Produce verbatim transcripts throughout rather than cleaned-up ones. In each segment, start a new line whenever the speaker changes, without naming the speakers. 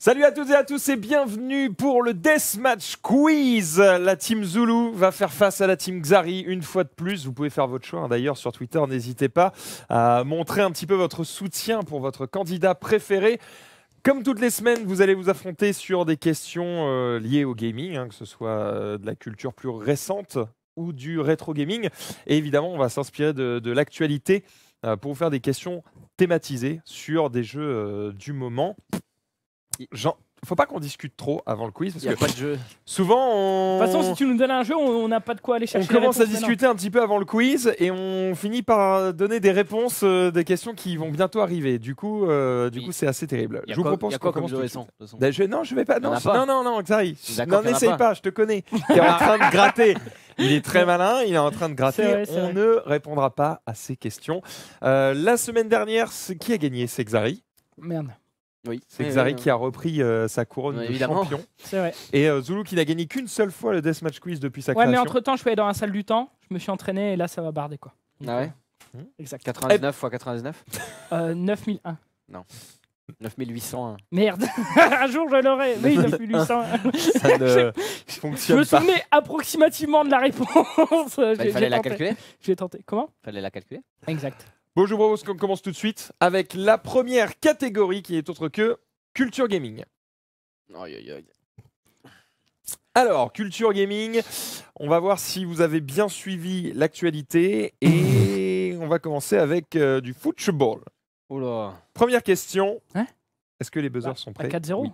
Salut à toutes et à tous et bienvenue pour le Deathmatch Quiz. La team Zulu va faire face à la team Xari une fois de plus. Vous pouvez faire votre choix hein, d'ailleurs sur Twitter. N'hésitez pas à montrer un petit peu votre soutien pour votre candidat préféré. Comme toutes les semaines, vous allez vous affronter sur des questions euh, liées au gaming, hein, que ce soit euh, de la culture plus récente ou du rétro gaming. Et évidemment, on va s'inspirer de, de l'actualité euh, pour vous faire des questions thématisées sur des jeux euh, du moment. Jean, faut pas qu'on discute trop avant le quiz parce
Il n'y a
que
pas de jeu.
souvent on...
De toute façon, si tu nous donnes un jeu, on n'a pas de quoi aller
on
chercher.
commence
les
à
réponses
discuter un petit peu avant le quiz et on finit par donner des réponses euh, des questions qui vont bientôt arriver. Du coup, euh, du
Oui.
coup, c'est assez terrible.
Il y a
Je vous
quoi,
propose
y a
qu'on
quoi comme
commence
jeu
tout de
récent
suite.
de toute façon
Ben, je, non, je vais pas.
Il y en
Non,
a
je-
pas.
non, non, non, Xari.
D'accord
Non,
qu'il y en a
n'essaye
pas.
pas. Je te connais. Il est en train de gratter. Il est très malin. Il est en train de gratter.
C'est vrai, c'est
on
vrai.
ne répondra pas à ces questions. Euh, la semaine dernière, c'est- qui a gagné? C'est Xari.
Merde,
Oui.
C'est
Oui,
Xari
oui,
qui a repris euh, sa couronne
Ouais,
de
évidemment.
champion.
c'est vrai.
Et euh, Zulu qui n'a gagné qu'une seule fois le Deathmatch Quiz depuis sa
Ouais, mais
création.
entre temps, je suis allé dans la salle du temps, je me suis entraîné et là, ça va barder quoi.
Ah ouais
Exact.
quatre-vingt-dix-neuf fois quatre-vingt-dix-neuf
Euh, neuf mille un.
neuf mille huit cent un.
Merde. Un jour, je l'aurai. Oui, neuf mille huit cent.
Ça ne
Je
fonctionne
me
pas.
souvenais approximativement de la réponse.
Bah,
J'ai-
il fallait
j'ai
la
tenté.
calculer.
J'ai tenté. Comment?
Fallait la calculer.
Exact.
Bon, je vous propose qu'on commence tout de suite avec la première catégorie qui est autre que culture gaming.
Aïe aïe aïe.
Alors, culture gaming, on va voir si vous avez bien suivi l'actualité et on va commencer avec euh, du football.
Oula.
Première question.
Hein
Est-ce que les buzzers
Bah,
sont
Pas
prêts?
quatre zéro.
Oui.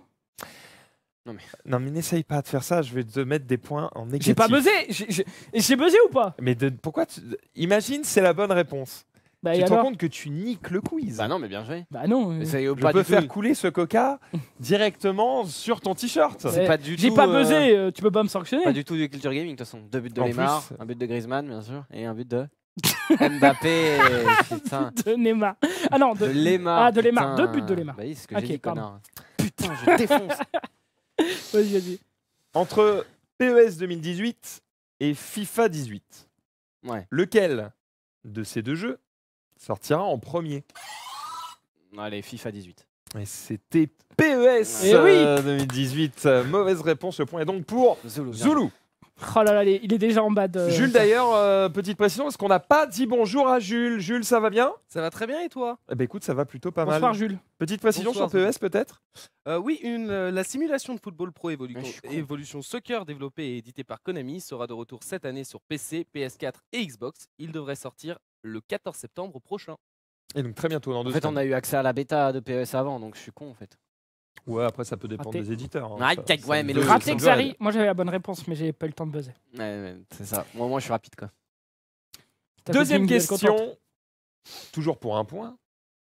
Non, mais n'essaye pas de faire ça, je vais te mettre des points en négatif.
J'ai pas buzzé. J'ai- J'ai j'ai buzzé ou pas?
Mais de- pourquoi tu... Imagine, c'est la bonne réponse.
Bah,
tu
et
te rends
alors?
compte que tu niques le quiz.
Bah non, mais bien joué.
Bah non. euh,
Mais c'est
Je
pas
peux
du
faire
tout.
couler ce coca directement sur ton t-shirt.
Ouais.
C'est pas du
J'ai
tout,
pas
euh,
buzzé, euh, tu peux pas me sanctionner.
Pas du tout de culture gaming de toute façon. Deux buts de
En
Neymar,
plus-
un but de Griezmann bien sûr, et un but de Mbappé. Putain.
De Neymar. Ah non,
De
de.
Lemar.
Ah, de Lemar.
putain.
Deux buts de Lemar.
Bah oui, c'est ce que
Ok,
j'ai dit,
pardon.
connard. Putain, je défonce.
Vas-y, vas-y.
Entre P E S deux mille dix-huit et FIFA dix-huit,
Ouais.
lequel de ces deux jeux sortira en premier?
Allez, FIFA dix-huit.
Et c'était P E S
Eh oui.
euh, deux mille dix-huit. Euh, mauvaise réponse, le point est donc pour
Zulu. bien
Zulu.
Oh là là, il est- il est déjà en bas de.
Jules d'ailleurs, euh, petite précision, parce qu'on n'a pas dit bonjour à Jules. Jules, ça va bien?
Ça va très bien et toi?
Eh ben écoute, ça va plutôt pas
Bonsoir
mal.
Jules.
Petite précision
Bonsoir,
sur P E S peut-être?
Euh, Oui, une, euh, la simulation de football pro Evolu-
Ouais, je suis con.
Evolution Soccer développée et éditée par Konami sera de retour cette année sur P C, P S quatre et Xbox. Il devrait sortir le quatorze septembre prochain.
Et donc très bientôt, dans deux
En fait, on
semaines.
a eu accès à la bêta de P E S avant, donc je suis con en fait.
Ouais, après ça peut dépendre
Raté.
des éditeurs. hein.
Ah,
Ça-
tac,
ça
ouais,
me
mais
veut-
le-
ça
Raté
me veut
Xari.
aller.
Moi j'avais la bonne réponse, mais j'ai pas eu le temps de buzzer.
Ouais, ouais, c'est ça. Moi, moi, je suis rapide quoi.
Ta
Deuxième
copine, elle est contente.
question, toujours pour un point.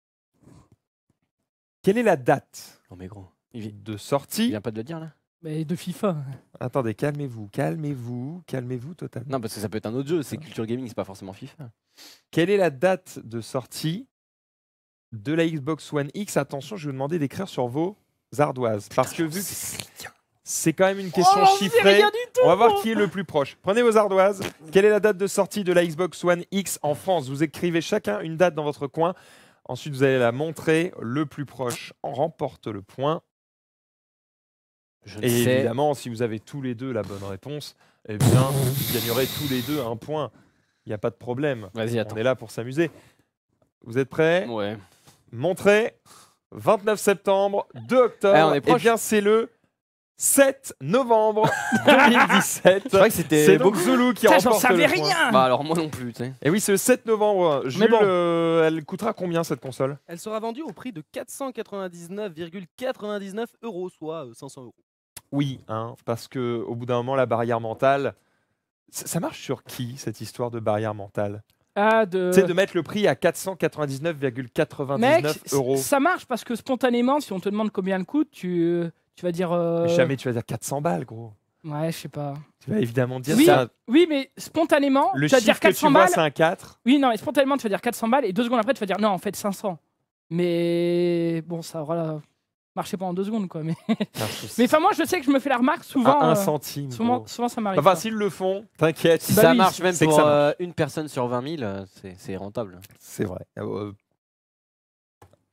Quelle est la date
Oh mais gros, il vient,
de
il
sortie?
vient pas de le dire là.
Mais de FIFA.
Attendez, calmez-vous, calmez-vous, calmez-vous totalement.
Non, parce que ça peut être un autre jeu. C'est culture gaming, c'est pas forcément FIFA.
Quelle est la date de sortie de la Xbox One X? Attention, je vais vous demander d'écrire sur vos ardoises. Parce que vu que c'est quand même une question
Oh, j'en sais
chiffrée,
rien du tout.
on va voir qui est le plus proche. Prenez vos ardoises. Quelle est la date de sortie de la Xbox One X en France? Vous écrivez chacun une date dans votre coin. Ensuite, vous allez la montrer. Le plus proche en remporte le point.
Je ne
Et
sais.
évidemment, si vous avez tous les deux la bonne réponse, eh bien, vous gagnerez tous les deux un point. Il n'y a pas de problème.
Vas-y, attends.
On est là pour s'amuser. Vous êtes prêts?
Ouais.
Montrez. vingt-neuf septembre, deux octobre.
Eh, on est
Eh
proche.
bien, c'est le sept novembre deux mille dix-sept.
C'est vrai que c'était
C'est donc
beaucoup.
Zulu qui
Putain, j'en
remporte le
savais
point.
rien.
Bah alors moi non plus, tu sais.
Et oui, c'est le sept novembre. Jules,
bon.
euh, elle coûtera combien cette console?
Elle sera vendue au prix de quatre cent quatre-vingt-dix-neuf virgule quatre-vingt-dix-neuf euros, soit euh, cinq cents euros.
Oui, hein, parce que au bout d'un moment, la barrière mentale. Ça, ça marche sur qui cette histoire de barrière mentale?
Ah, de.
C'est de mettre le prix à quatre cent quatre-vingt-dix-neuf virgule
Mec,
quatre-vingt-dix-neuf
c-
euros.
ça marche parce que spontanément, si on te demande combien elle coûte, tu, tu vas dire. euh,
Mais jamais tu vas dire quatre cents balles, gros.
Ouais, je sais pas.
Tu vas évidemment dire
Oui,
ça.
oui, mais spontanément,
Le
tu vas
chiffre
dire
que
quatre cents
tu vois,
balles.
c'est un quatre.
Oui, non, mais spontanément, tu vas dire quatre cents balles et deux secondes après, tu vas dire non, en fait, cinq cents. Mais bon, ça aura marché pendant deux secondes, quoi. Mais mais enfin, moi, je sais que je me fais la remarque souvent.
à un
euh,
centime.
souvent,
gros.
souvent, ça m'arrive.
Enfin,
pas.
s'ils le font, t'inquiète.
Si
Bah
ça
oui,
marche même
c'est que
pour
ça marche.
euh, une personne sur vingt mille, euh, c'est c'est rentable.
C'est vrai. Euh,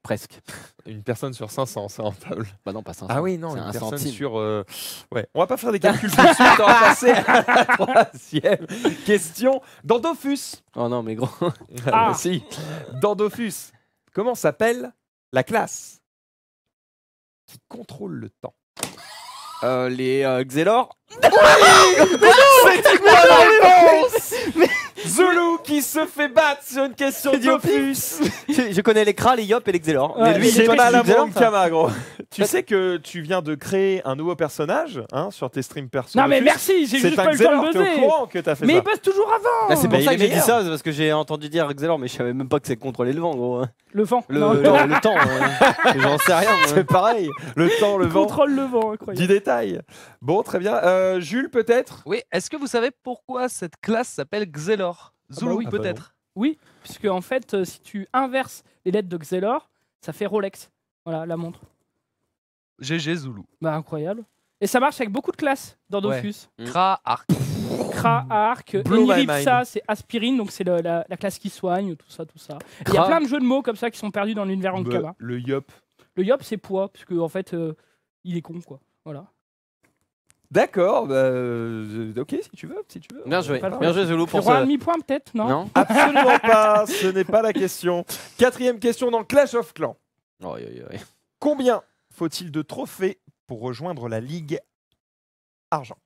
Presque.
Une personne sur cinq cents, ça en table.
Bah non, pas cinq cents.
Ah oui, non,
c'est
une
un
personne
centime.
sur... euh, Ouais, on va pas faire des calculs tout de suite, on va passer à la troisième question. Dans Dofus.
Oh non, mais gros.
Ah.
Si. Dans Dofus, comment s'appelle la classe qui contrôle le temps?
Euh, les euh, Xelor.
C'est une bonne réponse. Zulu qui se fait battre sur une question de
C'est du au
Dofus.
je, je connais les Kra, les Yop et les Xelor.
Ouais,
mais lui, il
C'est
est
pas
pas
la
Xelor,
bonne
ça.
Kama, gros. Tu sais que tu viens de créer un nouveau personnage hein, sur tes streams perso.
Non mais
Dofus.
merci, j'ai
C'est
juste
un
pas eu le temps
Xelor,
de
t'es au
buzzer.
courant que t'as fait
Mais
ça.
il buzz toujours avant.
Là, c'est pour
Mais
ça
il
que
est
j'ai dit
meilleur.
ça, c'est parce que j'ai entendu dire Xelor, mais je savais même pas que c'est contrôler le vent, gros.
Le vent.
Le,
Non,
le, le temps, euh, j'en sais rien. moi.
C'est pareil. Le temps, le
il
vent.
contrôle le vent, incroyable.
Du détail. Bon, très bien. Euh, Jules, peut-être?
Oui, est-ce que vous savez pourquoi cette classe s'appelle Xelor? Zulu,
oui.
Ah bah
peut-être.
Oui, puisque en fait, euh, si tu inverses les lettres de Xelor, ça fait Rolex. Voilà, la montre.
G G Zulu.
Bah incroyable. Et ça marche avec beaucoup de classes dans
Ouais.
Dofus.
Mm.
Kra, Arc.
Kra, Arc,
Blow my
Eniripsa,
mind.
c'est aspirine, donc c'est le- la, la classe qui soigne, tout ça, tout ça. Et Il y a
Kra.
plein de jeux de mots comme ça qui sont perdus dans l'univers
Bah,
Ankama.
le Yop.
Le Yop, c'est poids, parce que en fait, euh, il est con, quoi. Voilà.
D'accord. Bah, euh, ok, si tu veux. Si tu veux.
Bien joué.
Pas le
Bien joué, Zulu,
Tu
pour
auras un
ça.
demi-point peut-être, non,
Non.
Absolument pas. Ce n'est pas la question. Quatrième question dans Clash of Clans.
Oh, oui, oui, oui.
Combien faut-il de trophées pour rejoindre la Ligue Argent?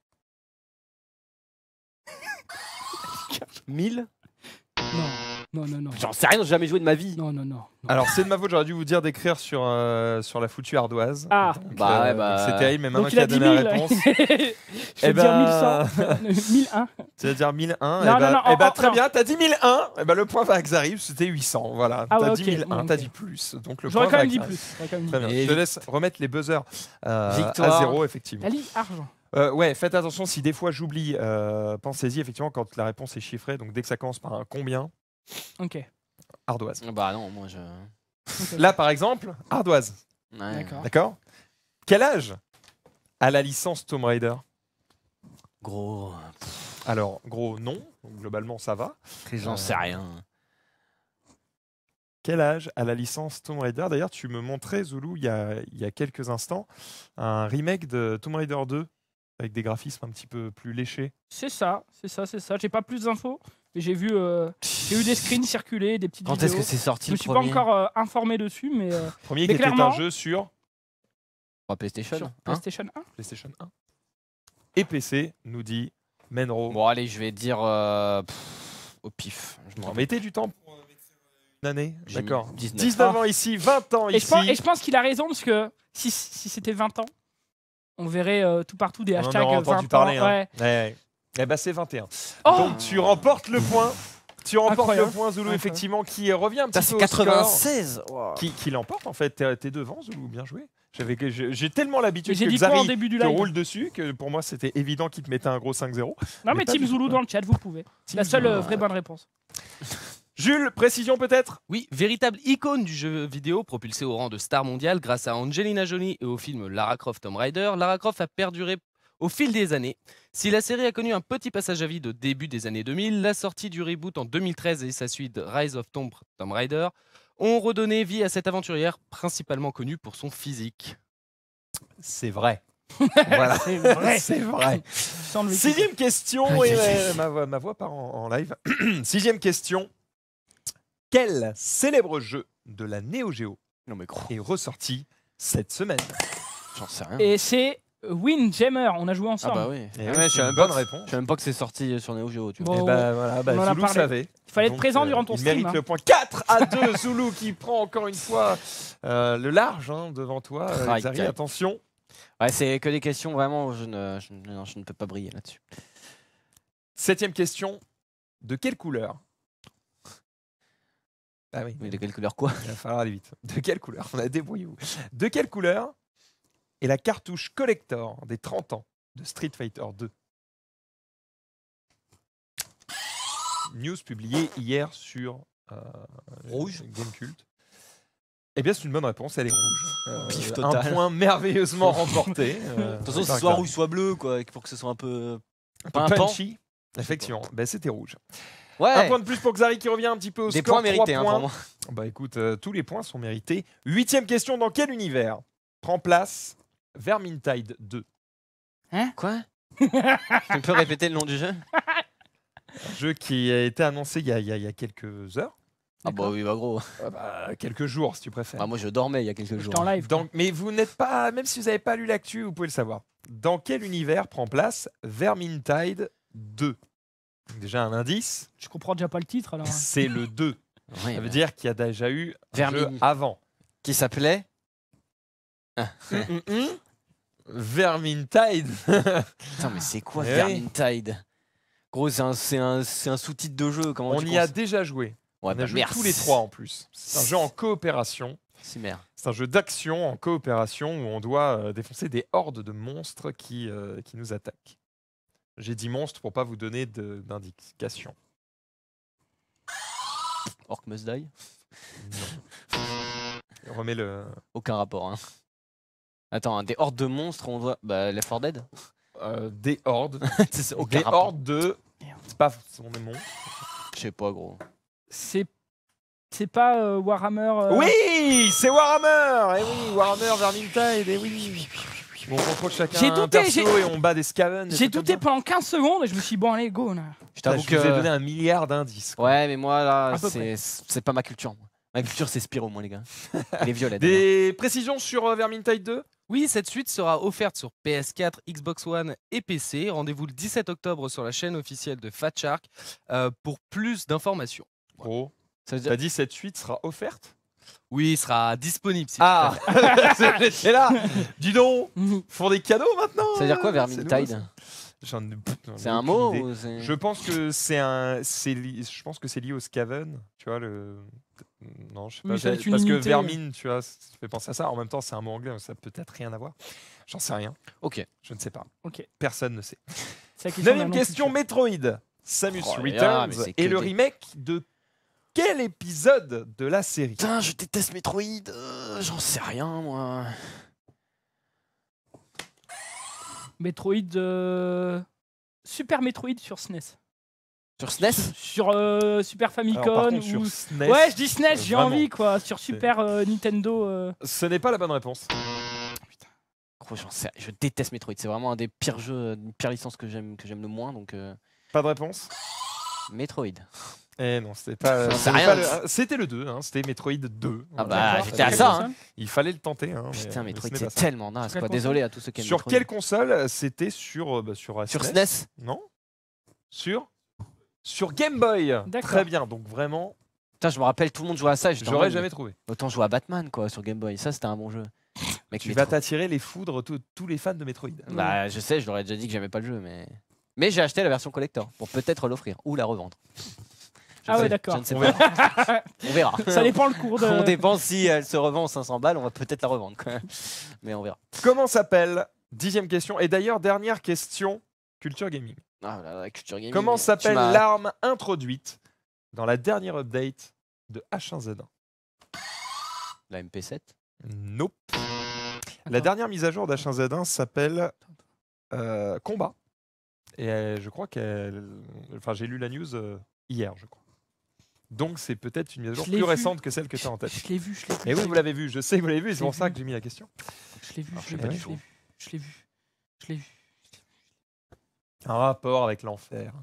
mille.
Non, non, non, non.
J'en sais rien, j'ai jamais joué de ma vie.
Non, non, non. non.
Alors, c'est de ma faute, j'aurais dû vous dire d'écrire sur, euh, sur la foutue ardoise.
Ah.
Donc,
Bah ouais, bah,
donc C'est terrible, mais maintenant
Donc
qu'il
il
a
a dit
donné la
mille.
réponse.
Je vais
Eh
dire
ben-
mille cent. mille un.
Tu vas dire mille un.
Non,
eh ben,
non, non,
eh ben,
en-
très
non.
bien, t'as dit mille un. Eh ben, le point va à Xarius, c'était huit cents. Voilà.
Ah
t'as
ouais,
dit
ok.
mille un,
Ouais,
t'as
ok.
dit plus. Donc le
J'aurais
point
quand
va
même
à
dit
Xarius.
plus. J'aurais quand même dit
Très bien.
Et
Je te laisse remettre les buzzers euh,
Victoire.
à zéro, effectivement.
La Ligue Argent.
Euh, ouais, faites attention si des fois j'oublie. euh, Pensez-y, effectivement, quand la réponse est chiffrée. Donc dès que ça commence par un combien,
Ok.
ardoise.
Bah non, moi je.
Ok.
Là, par exemple, ardoise.
Ouais.
D'accord.
D'accord. Quel âge a la licence Tomb Raider?
Gros.
Alors, gros, non. Donc, globalement, ça va.
J'en sais rien.
Quel âge a la licence Tomb Raider? D'ailleurs, tu me montrais, Zulu, il y a, il y a quelques instants, un remake de Tomb Raider deux avec des graphismes un petit peu plus léchés.
C'est ça, c'est ça, c'est ça. J'ai pas plus d'infos, mais j'ai vu, euh, j'ai eu des screens circuler, des petites
Quand
vidéos.
est-ce que c'est sorti
Je me
le
suis pas
premier
encore euh, informé dessus, mais euh,
Premier
Mais
qui était un
clairement-
jeu sur
Sur PlayStation.
sur
hein
PlayStation un.
PlayStation un et P C, nous dit Menro.
Bon, allez, je vais dire euh, pff, au pif. Je me
Vous
rappelle.
mettez du temps pour euh, une année.
J'ai
D'accord.
mis dix-neuf.
dix-neuf ans ici, vingt ans
Et je
ici.
pense, et je pense qu'il a raison parce que si, si c'était vingt ans, on verrait euh, tout partout des
On en
hashtags
aura
vingt
entendu
ans.
parler. hein.
Ouais.
Ouais, ouais. Eh ben, c'est vingt et un.
Oh
Donc tu remportes le point. Tu remportes
Incroyable.
le point, Zulu,
Incroyable.
effectivement, qui revient un
Putain,
petit
c'est
peu au score.
quatre-vingt-seize. Wow.
Qui, qui l'emporte en fait. T'es t'es devant, Zulu, bien joué. J'avais que- J'ai j'ai tellement l'habitude
J'ai
que
dit quoi en
Xari
début du
te
live?
roule dessus que pour moi c'était évident qu'il te mettait un gros cinq zéro.
Non
mais
mais
pas
Team
du tout,
Zulu
quoi.
dans le chat, vous pouvez.
Team
La seule
Zulu.
euh, vraie bonne réponse.
Jules, précision peut-être?
Oui, véritable icône du jeu vidéo, propulsé au rang de star mondiale grâce à Angelina Jolie et au film Lara Croft Tomb Raider, Lara Croft a perduré au fil des années. Si la série a connu un petit passage à vide au début des années deux mille, la sortie du reboot en deux mille treize et sa suite Rise of Tomb Tomb Raider ont redonné vie à cette aventurière, principalement connue pour son physique.
C'est vrai. Voilà.
C'est vrai.
C'est vrai.
Sans le vécu.
Sixième question,
Aïe,
et
aïe, aïe.
euh, ma, voix, ma voix part en, en live. Sixième question. Quel célèbre jeu de la Neo Geo
Non, mais gros.
est ressorti cette semaine?
J'en sais rien.
Et c'est Windjammer, on a joué
Ah
ensemble.
bah oui.
Et
Ah
oui,
ouais, je
c'est
savais
une
même
bonne
pas que-
réponse.
Je savais même pas que c'est sorti sur Neo Geo, tu vois.
Bon,
Et bah voilà, bah,
on en a
Zulu
parlé.
savait.
Il fallait être
Donc,
présent
euh,
durant ton
il
stream.
mérite
hein.
le point. quatre à deux, Zulu qui prend encore une fois euh, le large hein, devant toi. Euh,
Aïe,
Xari,
aïe.
attention.
Ouais, c'est que des questions vraiment où je ne, je, ne- non, je ne peux pas briller là-dessus.
Septième question. De quelle couleur? Ah oui,
Mais de quelle couleur quoi?
il va falloir aller vite. De quelle couleur? On a débrouillé-vous. De quelle couleur est la cartouche collector des trente ans de Street Fighter deux? News publiée hier sur euh,
Rouge.
Gamecult. Eh bien, c'est une bonne réponse, elle est rouge. Euh,
Pif
un
total.
point merveilleusement remporté. euh,
De toute façon,
par
c'est soit
Xari.
rouge, soit bleu, quoi, pour que ce soit un peu.
Un
Pas
peu
un pan.
punchy. Effectivement, ben, c'était rouge.
Ouais.
Un point de plus pour Xari qui revient un petit peu au
Des
score.
points mérités hein,
points.
pour moi.
Bah écoute, euh, tous les points sont mérités. Huitième question, dans quel univers prend place Vermintide deux?
Quoi? Tu peux répéter le nom du jeu?
Un jeu qui a été annoncé il y a, il y a- il y a quelques heures.
Ah bah oui, bah gros.
Euh, bah, quelques jours si tu préfères.
Bah, moi je dormais il y a quelques
J'étais
jours.
en live.
Dans- mais vous n'êtes pas, même si vous n'avez pas lu l'actu, vous pouvez le savoir. Dans quel univers prend place Vermintide deux? Déjà un indice,
Je comprends déjà pas le titre alors.
c'est le deux.
Ouais,
Ça veut
bah.
dire qu'il y a déjà eu un
Vermin.
jeu avant.
Qui s'appelait?
Hum, hum, hum. Vermintide.
Putain, mais c'est quoi
Eh oui.
Vermintide? Gros, c'est un, c'est un, c'est un sous-titre de jeu. Comment
On
tu
y a
penses?
déjà joué.
Ouais,
On
bah,
a joué
merci.
tous les trois en plus. C'est un jeu en coopération.
C'est merde.
C'est un jeu d'action en coopération où on doit euh, défoncer des hordes de monstres qui, euh, qui nous attaquent. J'ai dit monstres pour pas vous donner de- d'indications.
Orc Must Die?
Non. Remets le.
Aucun rapport. Hein. Attends, hein, des hordes de monstres, on doit. Bah, Left four Dead?
euh, des hordes.
C'est- c'est aucun
Des
rapport.
hordes de. C'est pas forcément des monstres.
Je sais pas, gros.
C'est c'est pas euh, Warhammer. euh,
Oui, c'est Warhammer. Eh oui, Warhammer Vermintide. Eh oui. Bon, on contrôle chacun
J'ai
un
douté,
perso
j'ai-
et on bat des scavens. des
J'ai
trucs comme
douté
ça.
pendant quinze secondes et je me suis dit, bon, allez, go. Là.
Je
Je
t'avoue
vous ai donné
que.
un milliard d'indices. quoi.
Ouais, mais moi, là,
À peu
c'est c'est pas ma culture. moi. Ma culture, c'est Spyro, moi, les gars. Les violets.
Des précisions sur euh, Vermintide deux?
Oui, cette suite sera offerte sur P S quatre, Xbox One et P C. Rendez-vous le dix-sept octobre sur la chaîne officielle de Fat Shark euh, pour plus d'informations.
Gros.
Ça veut dire-
T'as dit cette suite sera offerte?
Oui, il sera disponible. Si
Ah, c'est là. Dis donc, font des cadeaux maintenant.
Ça veut dire quoi,
euh, c'est nouveau,
Vermintide?
ça. J'en ai- j'en ai
C'est un
aucune
mot
idée.
ou c'est-
Je pense que c'est un, c'est li- je pense que c'est lié au Scaven, tu vois le. Non, je sais pas.
Oui, ça doit
j'ai-
être une
parce que
unité.
vermine, tu vois, ça fait penser à ça. En même temps, c'est un mot anglais, donc ça peut peut-être rien à voir. J'en sais rien.
Ok.
Je ne sais pas.
Ok.
Personne ne sait.
C'est la question
Neuvième
d'un nom
question,
futur.
Metroid. Samus
Oh là là, mais
Returns
c'est que
et le
des-
remake de quel épisode de la série?
Putain, je déteste Metroid. euh, J'en sais rien, moi.
Metroid. euh, Super Metroid sur S N E S.
Sur S N E S?
Sur euh, Super Famicom.
Alors, par contre, sur
ou-
S N E S,
Ouais, je dis S N E S, j'ai
vraiment.
envie quoi. Sur Super euh, Nintendo. euh,
Ce n'est pas la bonne réponse.
Gros, j'en sais- je déteste Metroid. C'est vraiment un des pires jeux, une pire licence que j'aime que j'aime le moins. Donc, euh,
Pas de réponse.
Metroid.
Eh non, c'était pas.
J'en sais
c'était
rien.
pas le- C'était le deux, hein, c'était Metroid deux.
Ah
Voilà.
bah,
d'accord.
j'étais à
Quelle
ça,
console
hein.
Il fallait le tenter. Hein, mais-
Putain,
mais
Metroid,
ce n'est
c'est
pas ça.
tellement naze.
Sur
Quoi.
quelle
Désolé à tous ceux qui aiment
Sur
Metroid.
quelle console? C'était sur, euh, bah, sur
Sur
S
S
N E
N E
S.
S?
Non. Sur Sur Game Boy.
D'accord.
Très bien. Donc vraiment,
Putain, je me rappelle, tout le monde jouait à ça. et j'étais en
j'aurais
mode,
jamais trouvé.
Autant jouer à Batman, quoi, sur Game Boy. Ça, c'était un bon jeu. Mec,
Tu
Metroid-
vas t'attirer les foudres tous tous les fans de Metroid.
Bah, je sais, je leur ai déjà dit que j'aimais pas le jeu, mais. Mais j'ai acheté la version collector pour peut-être l'offrir ou la revendre. Je
Ah
sais-
ouais, d'accord.
Je ne sais
On
pas.
verra.
On verra.
Ça dépend le cours de.
On dépend si elle se revend cinq cents balles, on va peut-être la revendre. quoi. Mais on verra.
Comment s'appelle? Dixième question. Et d'ailleurs, dernière question. Culture gaming.
Ah là là, la culture gaming.
Comment
tu
s'appelle
m'as-
l'arme introduite dans la dernière update de H un Z un?
La M P sept.
Nope. La
Attends.
dernière mise à jour d'H un Z un s'appelle euh, Combat. Et euh, je crois qu'elle. Enfin, j'ai lu la news euh, hier, je crois. Donc, c'est peut-être une mise à jour
Je l'ai
plus
vu.
récente que celle que tu as en tête.
Je l'ai vu, je l'ai vu.
Et oui, vous l'avez vu, je sais que vous l'avez vu, et c'est
Je l'ai
pour ça
vu.
que j'ai mis la question.
Je l'ai vu,
Alors,
je l'ai
je sais pas
vu,
du
je
tout.
l'ai vu. Je l'ai vu. Je l'ai vu.
Un rapport avec l'enfer.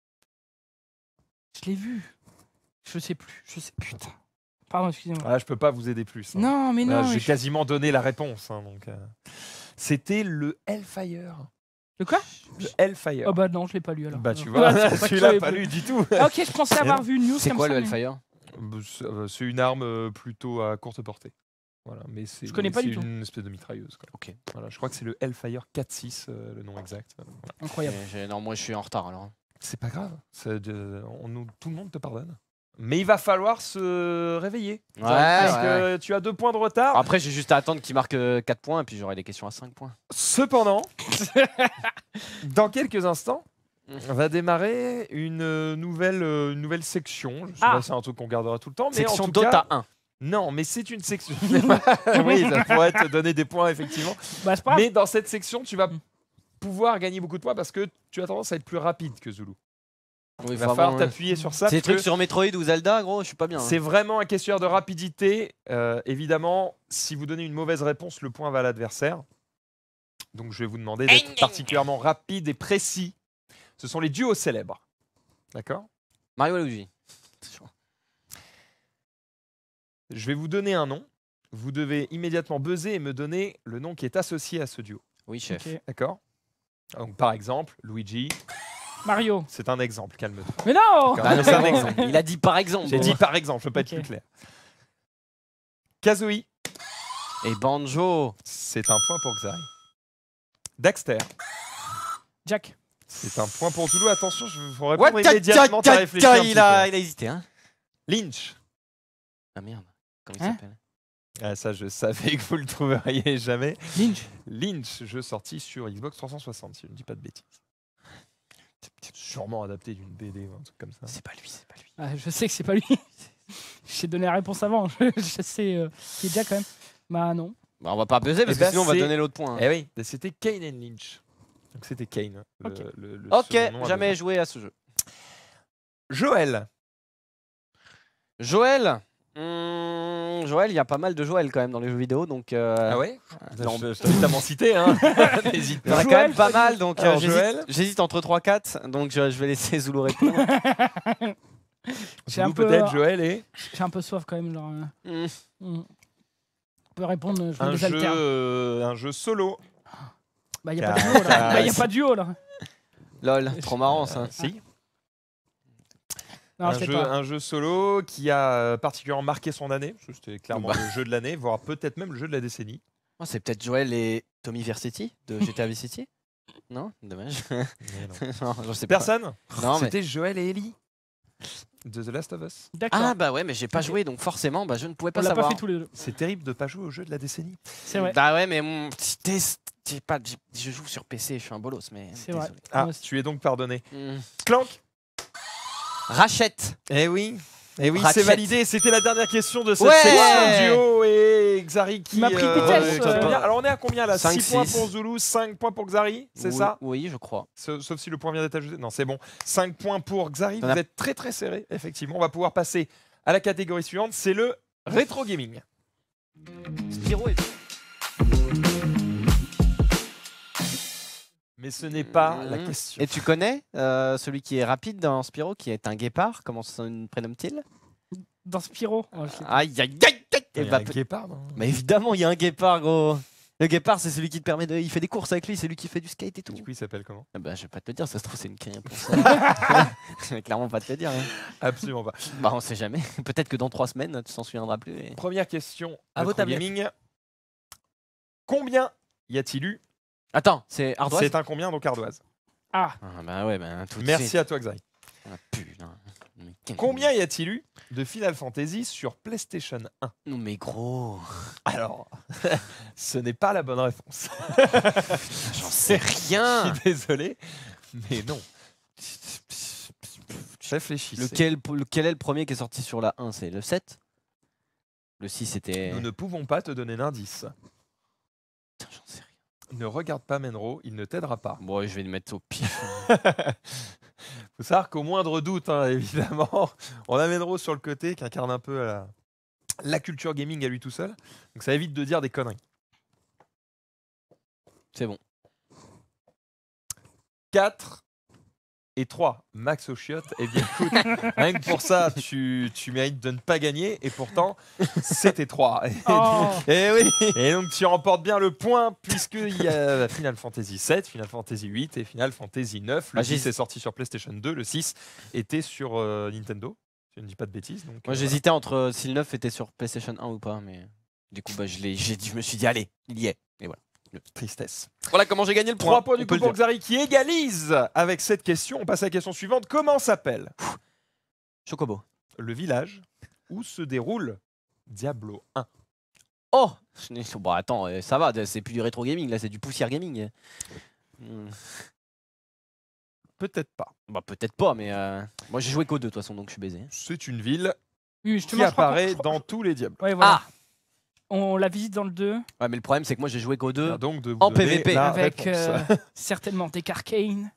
Je l'ai vu. Je sais plus. Je sais. Putain. Pardon, excusez-moi.
Ah, là, je peux pas vous aider plus. hein.
Non, mais
Là,
non. mais
j'ai
je-
quasiment donné la réponse. hein, donc, euh, C'était le Hellfire.
Le quoi?
Le Hellfire.
Oh bah non, je l'ai pas lu alors.
Bah, tu
Euh,
vois,
ouais, c'est pour ça que
tu
je
l'as
savais
pas
plus.
lu du tout.
Ah, ok, je pensais avoir vu une news
C'est
comme
quoi
ça,
le
mais-
Hellfire?
Bah, c'est euh, c'est une arme euh, plutôt à courte portée. Voilà, mais c'est
Je connais pas
c'est
du tout.
une espèce de mitrailleuse. Quoi.
Ok.
Voilà, je crois que c'est le Hellfire quatre six, euh, le nom exact. Euh, voilà.
Incroyable.
J'ai- j'ai- Non, moi je suis en retard alors.
C'est pas grave, c'est de- on nous- tout le monde te pardonne. Mais il va falloir se réveiller.
Ouais,
parce
ouais.
que tu as deux points de retard.
Après, j'ai juste à attendre qu'il marque euh, quatre points et puis j'aurai des questions à cinq points.
Cependant, dans quelques instants,
Mhm.
va démarrer une euh, nouvelle, euh, une nouvelle section. Je sais
Ah.
pas si c'est un truc qu'on gardera tout le temps, mais
Section
en tout
Dota
cas,
un.
non, mais c'est une section. Oui, ça pourrait te donner des points effectivement.
Bah, c'est pas grave.
Mais dans cette section, tu vas
Mm.
pouvoir gagner beaucoup de points parce que tu as tendance à être plus rapide que Zulu.
Oui,
Il va falloir t'appuyer sur ça.
C'est des
parce
trucs
que
sur Metroid ou Zelda, gros, je suis pas bien. hein.
C'est vraiment un questionnaire de rapidité. Euh, évidemment, si vous donnez une mauvaise réponse, le point va à l'adversaire. Donc je vais vous demander d'être particulièrement rapide et précis. Ce sont les duos célèbres. D'accord?
Mario et Luigi.
Je vais vous donner un nom. Vous devez immédiatement buzzer et me donner le nom qui est associé à ce duo.
Oui, chef.
Ok.
D'accord? Donc par exemple, Luigi,
Mario.
c'est un exemple, calme-toi.
Mais non
D'accord, c'est un exemple.
Il a dit par exemple.
J'ai dit par exemple, je peux pas
Ok.
être plus clair. Kazooie,
Et Banjo.
c'est un point pour Xari. Daxter,
Jack.
c'est un point pour Zulu. Attention, je vous
What
répondre immédiatement. t'as réfléchi un petit
il, a,
peu.
il a hésité, hein.
Lynch.
Ah merde. Comment il
Hein
s'appelle?
Ah, ça, je savais que vous le trouveriez jamais.
Lynch.
Lynch, jeu sorti sur Xbox trois cent soixante, si je ne dis pas de bêtises. Sûrement adapté d'une B D ou un truc comme ça.
C'est pas lui, c'est pas lui.
Ah, je sais que c'est pas lui. J'ai donné la réponse avant. Je, je sais euh, qui est Jack quand même. Bah non.
Bah, on va pas buzzer parce
Eh
que
ben,
sinon on va
c'est-
donner l'autre point. hein.
Eh oui, c'était Kane and Lynch. Donc c'était Kane. Le,
Ok.
le- le
Ok,
second nom à
jamais
donner.
joué à ce jeu.
Joël.
Joël. Hmm, Joël, il y a pas mal de Joël quand même dans les jeux vidéo, donc. euh,
Ah ouais
non,
Je, je t'invite à m'en citer. Hein. N'hésite
Il y en
pas.
a quand
Joël,
même pas
je-
mal, donc euh,
Alors,
j'hésite-
Joël.
j'hésite entre trois quatre, donc je, je vais laisser Zulu répondre.
J'ai un
Zulu
peu,
peut-être,
euh,
Joël et
J'ai un peu soif quand même. Genre, euh,
Hmm.
hmm. On peut répondre, je veux
un
des
jeu,
alters.
euh, un jeu solo.
Bah y a pas
Car-
de duo là.
car-
Bah y a pas de duo là.
Lol, trop marrant ça.
Euh, si.
Non,
un,
je sais
jeu,
pas.
un jeu solo qui a euh, particulièrement marqué son année. parce que C'était clairement
Bah.
le jeu de l'année, voire peut-être même le jeu de la décennie.
Oh, c'est peut-être Joël et Tommy Vercetti de G T A Vice City. Non, dommage.
Mais non.
non, je sais pas.
Personne.
Non, mais...
C'était Joël et Ellie de The Last of Us.
D'accord.
Ah bah ouais, mais j'ai pas
Ok.
joué, donc forcément, bah, je ne pouvais
On
pas
l'a pas
savoir.
fait tous les deux.
C'est terrible de pas jouer au jeu de la décennie.
C'est vrai.
Bah ouais, mais mon petit test, j'ai pas, j'ai- je joue sur P C, je suis un bolos, mais
C'est vrai.
désolé.
Ah,
Moi aussi.
tu es donc pardonné.
Hmm.
Clank.
Rachète.
Eh oui. Eh oui,
Ratchet.
c'est validé. C'était la dernière question de cette
Ouais.
sélection duo et Xari qui.
Il m'a pris de
euh,
vitesse,
remonte
euh.
bien. Alors on est à combien là
cinq,
six points
six.
pour Zulu, cinq points pour Xari, c'est
Oui,
ça
Oui, je crois.
Sauf sauf si le point vient d'être ajouté. Non, c'est bon. cinq points pour Xari.
T'en
Vous
as-
êtes très très serré, effectivement. On va pouvoir passer à la catégorie suivante. C'est le rétro gaming.
Spyro est...
Mais ce n'est pas la
Mhm.
question.
Et tu connais euh, celui qui est rapide dans Spyro, qui est un guépard, comment se prénomme-t-il?
Dans Spyro. Oh, je sais pas.
Aïe aïe aïe aïe.
Il
Eh
y a
bah,
un guépard, non
Mais évidemment, il y a un guépard, gros. Le guépard, c'est celui qui te permet de. Il fait des courses avec lui, c'est lui qui fait du skate et tout.
Du coup, il s'appelle comment
Ah bah, je vais pas te le dire, ça se trouve, c'est une caille pour ça. Je vais clairement pas te le dire. hein.
Absolument pas.
Bah, on sait jamais. Peut-être que dans trois semaines, tu t'en souviendras plus. et-
Première question
À vos
rétro
tablettes.
gaming. Combien y a-t-il eu
Attends, c'est ardoise.
C'est un combien donc ardoise.
Ah,
Ah bah ouais, bah tout de
Merci
suite.
à toi Xari.
Ah, putain. Mais quel-
Combien y a-t-il eu de Final Fantasy sur PlayStation un?
Non mais gros,
Alors, ce n'est pas la bonne réponse.
j'en sais
Je
rien.
suis désolé, mais non. Réfléchissez.
Lequel, lequel est le premier qui est sorti sur la un? C'est le sept? Le six c'était...
Nous ne pouvons pas te donner d'indice.
Putain, j'en sais rien.
Ne regarde pas Menro, il ne t'aidera pas.
Bon, je vais le mettre au pif.
Faut savoir qu'au moindre doute, hein, évidemment, on a Menro sur le côté qui incarne un peu la, la culture gaming à lui tout seul. Donc ça évite de dire des conneries.
C'est bon.
quatre et trois. Max au chiottes. Eh bien, écoute, rien que pour ça, tu, tu mérites de ne pas gagner. Et pourtant, c'était trois. Et,
Oh.
et oui. Et donc, tu remportes bien le point, puisqu'il y a Final Fantasy sept, Final Fantasy huit et Final Fantasy neuf. Le
Ah, j'ai-
six est sorti sur PlayStation deux. Le six était sur euh, Nintendo. Je ne dis pas de bêtises. Donc,
Moi
euh,
j'hésitais entre euh, si le neuf était sur PlayStation un ou pas, mais du coup bah, je, l'ai- j'ai dit, je me suis dit allez, il y est. Et voilà.
voilà. Tristesse.
Voilà comment j'ai gagné le
trois points
on
du
peut
coup
le
pour
dire.
Xari qui égalise avec cette question. On passe à la question suivante. Comment s'appelle
Chocobo.
le village où se déroule Diablo un?
Oh je n'ai- Bon attends, euh, ça va, c'est plus du rétro gaming là, c'est du poussière gaming. Hmm.
Peut-être pas.
Bah peut-être pas, mais euh, moi j'ai joué qu'aux deux de toute façon, donc je suis baisé.
C'est une ville
oui,
qui
justement, je crois qu'on-
apparaît
je crois-
dans tous les Diablos.
Ouais, voilà.
Ah
On la visite dans le deux
Ouais, mais le problème c'est que moi j'ai joué qu'aux deux.
Donc de vous
En
donner
P V P.
la
avec
réponse.
euh, certainement Tech Arcane.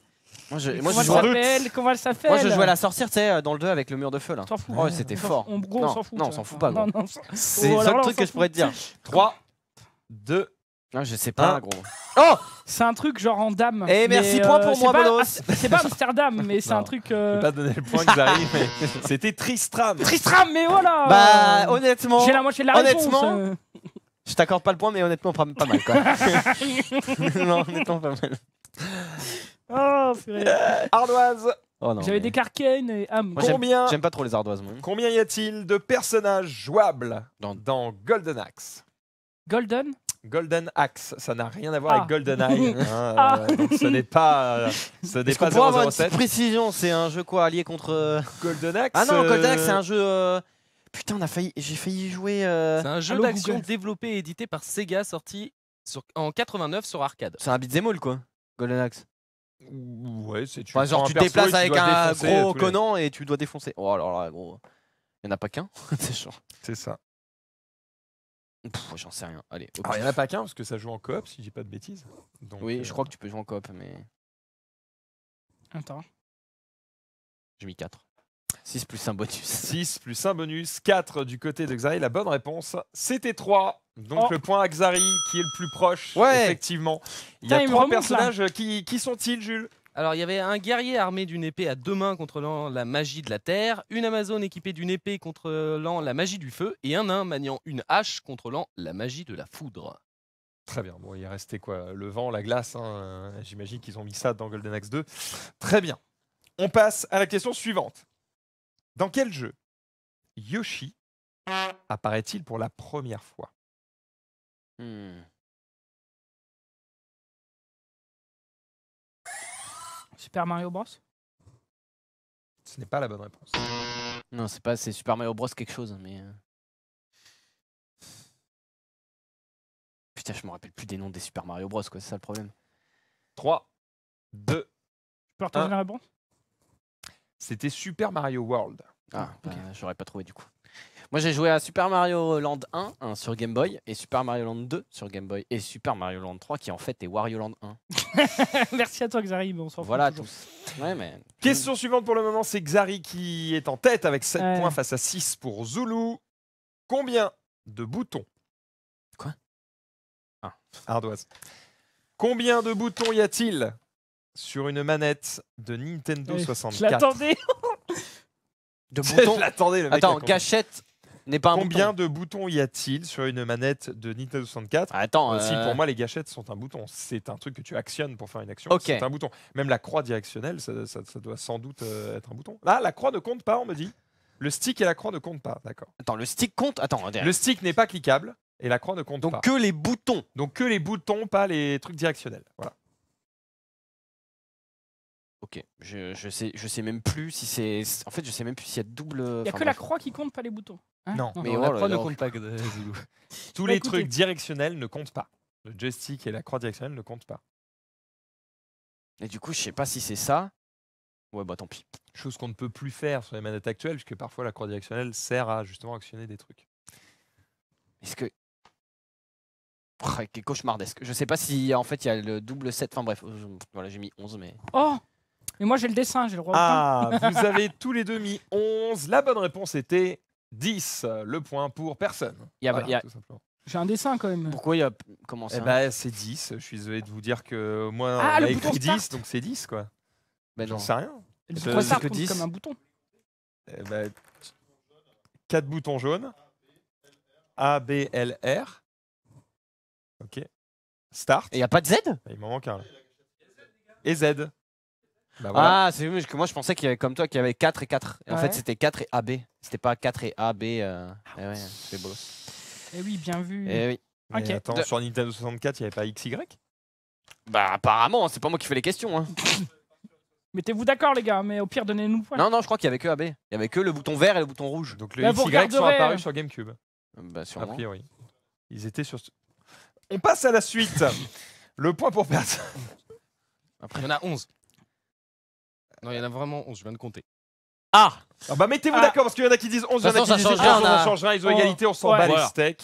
Moi, je,
Mais
moi,
comment
je
elle
jouais,
s'appelle Comment elle s'appelle
moi, je jouais à la sorcière, tu sais, dans le deux avec le mur de feu là.
On s'en fout.
Oh, c'était fort.
On, gros, on
Non,
s'en fout.
non,
ça.
on s'en fout pas,
Non,
gros.
non, ça-
C'est
Oh,
le
alors
seul
là, on
truc
s'en
que je pourrais te dire.
trois, deux,
Non, je sais pas,
Un.
gros.
Oh C'est un truc genre en dame.
Eh, merci,
mais,
point
euh,
pour
c'est
moi,
pas-
Bolos.
ah, C'est c'est pas Amsterdam, mais c'est
Non,
un truc.
je
euh,
vais pas donner le point que Xari, mais c'était Tristram.
Tristram, mais voilà
Bah,
euh,
honnêtement,
J'ai la moitié de la
honnêtement,
réponse. euh.
je t'accorde pas le point, mais honnêtement, pas, pas mal quoi. Non, honnêtement, pas mal.
Oh, purée.
Ardoise,
Oh non.
J'avais
mais-
des Karken et Am.
Moi, j'aime-
combien,
J'aime pas trop les ardoises, moi.
combien y a-t-il de personnages jouables
Dans-
dans Golden Axe?
Golden
Golden Axe, ça n'a rien à voir
Ah.
avec GoldenEye. hein,
Ah.
euh, donc ce n'est pas, euh, ce n'est
Est-ce qu'on
pas
pourrait avoir une
zéro zéro
petite
sept.
précision? C'est un jeu quoi, allié contre. euh,
Golden Axe.
Ah non, Golden Axe,
euh,
c'est un jeu. euh, Putain, on a failli, j'ai failli y jouer. euh,
C'est un jeu
Allô,
d'action
Google.
développé et édité par Sega, sorti sur- en quatre-vingt-neuf sur arcade.
C'est un beat'em all quoi. Golden Axe.
Ouais, c'est tu
Enfin, genre
prends
tu
un
te
perso
déplaces
et tu
avec
dois
un
défoncer
gros
tous les-
Conan et tu dois défoncer. Oh alors là, gros. Il y en a pas qu'un. C'est chaud.
C'est ça.
Pff, J'en sais rien. Allez. au
Alors, il n'y en
pif.
a pas qu'un parce que ça joue en coop, si je dis pas de bêtises. Donc,
Oui,
euh,
je crois que tu peux jouer en coop, mais
Attends.
j'ai mis quatre. six plus un bonus.
six plus un bonus, quatre du côté de Xari. La bonne réponse, c'était trois. Donc
Oh.
le point à Xari qui est le plus proche.
Ouais.
Effectivement. Il y a
Putain, il me
trois
remonte, là.
personnages. Qui, qui sont-ils, Jules?
Alors, il y avait un guerrier armé d'une épée à deux mains contrôlant la magie de la terre, une amazone équipée d'une épée contrôlant la magie du feu, et un nain maniant une hache contrôlant la magie de la foudre.
Très bien. Bon, il est resté quoi? Le vent, la glace. hein, euh, J'imagine qu'ils ont mis ça dans Golden Axe deux. Très bien. On passe à la question suivante. Dans quel jeu Yoshi apparaît-il pour la première fois?
Hmm.
Super Mario Bros.
Ce n'est pas la bonne réponse.
Non, c'est pas, c'est Super Mario Bros quelque chose, mais. euh. Putain, je me rappelle plus des noms des Super Mario Bros, quoi. C'est ça le problème.
trois, deux,
Tu peux retourner
Un.
la réponse
c'était Super Mario World.
Ah, bah, j'aurais pas trouvé du coup. Moi, j'ai joué à Super Mario Land un, un sur Game Boy, et Super Mario Land deux sur Game Boy, et Super Mario Land trois qui en fait est Wario Land un.
Merci à toi, Xari, mais on s'en fout.
Voilà
toujours.
tous. Ouais, mais.
Question suivante pour le moment, c'est Xari qui est en tête avec sept
Ouais.
points face à six pour Zulu. Combien de boutons
Quoi Ah.
Ardoise. Combien de boutons y a-t-il sur une manette de Nintendo
Ouais, Je
soixante-quatre?
l'attendais.
De
Je
boutons.
l'attendais, le mec.
Attends,
a compris.
gâchette n'est pas un
Combien
bouton.
de boutons y a-t-il sur une manette de Nintendo soixante-quatre?
Attends,
Aussi,
euh,
pour moi, les gâchettes sont un bouton. C'est un truc que tu actionnes pour faire une action.
Ok.
C'est un bouton. Même la croix directionnelle, ça, ça- ça doit sans doute euh, être un bouton. Là, la croix ne compte pas, on me dit. Le stick et la croix ne comptent pas, d'accord.
Attends, le stick compte. Attends, on dirait-
Le stick n'est pas cliquable et la croix ne compte
donc
pas.
que les boutons.
Donc que les boutons, pas les trucs directionnels. Voilà.
Ok, je, je sais, je sais même plus si c'est. En fait, je sais même plus s'il y a double.
Il n'y a
enfin,
que la
bref.
croix qui compte, pas les boutons. Hein
Non.
Mais
Non,
oh
la
là
croix
là.
ne compte pas, euh, Zulu.
Tous
Bah,
les
écoutez.
trucs directionnels ne comptent pas. Le joystick et la croix directionnelle ne comptent pas.
Et du coup, je sais pas si c'est ça. Ouais, bah tant pis.
Chose qu'on ne peut plus faire sur les manettes actuelles, puisque parfois la croix directionnelle sert à justement actionner des trucs.
Est-ce que. Oh, quel cauchemardesque. Je sais pas si en fait il y a le double sept. Enfin bref, je- voilà, j'ai mis onze, mais.
Oh Mais moi, j'ai le dessin, j'ai le droit au point.
Ah, vous avez tous les deux mis onze. La bonne réponse était dix. Le point pour personne.
Il y a-
Voilà,
il y a-
tout simplement.
J'ai un dessin quand même.
Pourquoi il y a. Comment ça
Eh ben, c'est dix. Je suis désolé de vous dire que moi,
Ah,
on
le
a
bouton
écrit dix,
start.
donc c'est dix, quoi.
Ben
J'en
non.
sais rien.
Le
je-
bouton
c'est
start
que
compte
dix.
comme un bouton.
Eh ben, quatre boutons jaunes. A, B, L, R. Ok. Start.
Et il y a pas de Z?
Il m'en manque un là. Et Z. Bah voilà.
Ah, c'est vrai que moi je pensais qu'il y avait comme toi qu'il y avait quatre et quatre. Et en
Ouais.
fait, c'était quatre et A B. C'était pas quatre et A B. Euh... Eh ouais, c'est beau.
Eh oui, bien vu.
Eh oui.
Mais
ok.
attends,
De-
sur Nintendo soixante-quatre, il n'y avait pas X Y?
Bah apparemment, c'est pas moi qui fais les questions. Hein.
Mettez-vous d'accord, les gars, mais au pire, donnez-nous le point.
Non, non, je crois qu'il y avait que A B. Il y avait que le bouton vert et le bouton rouge.
Donc le
Bah,
X
vous
Y sont
regarderez,
apparus
euh,
sur GameCube,
Bah
a
sûrement.
priori. Ils étaient sur. ce- On passe à la suite. Le point pour personne.
Il y en a onze. Non, il y en a vraiment onze, je viens de compter.
Ah
Ah bah mettez-vous
Ah.
d'accord parce qu'il y en a qui disent onze, il y en a
De toute
qui
façon,
disent
ça
onze,
change rien,
on
on a-
change rien, ils ont
Oh,
égalité, on s'en
ouais.
bat les
Voilà.
steaks.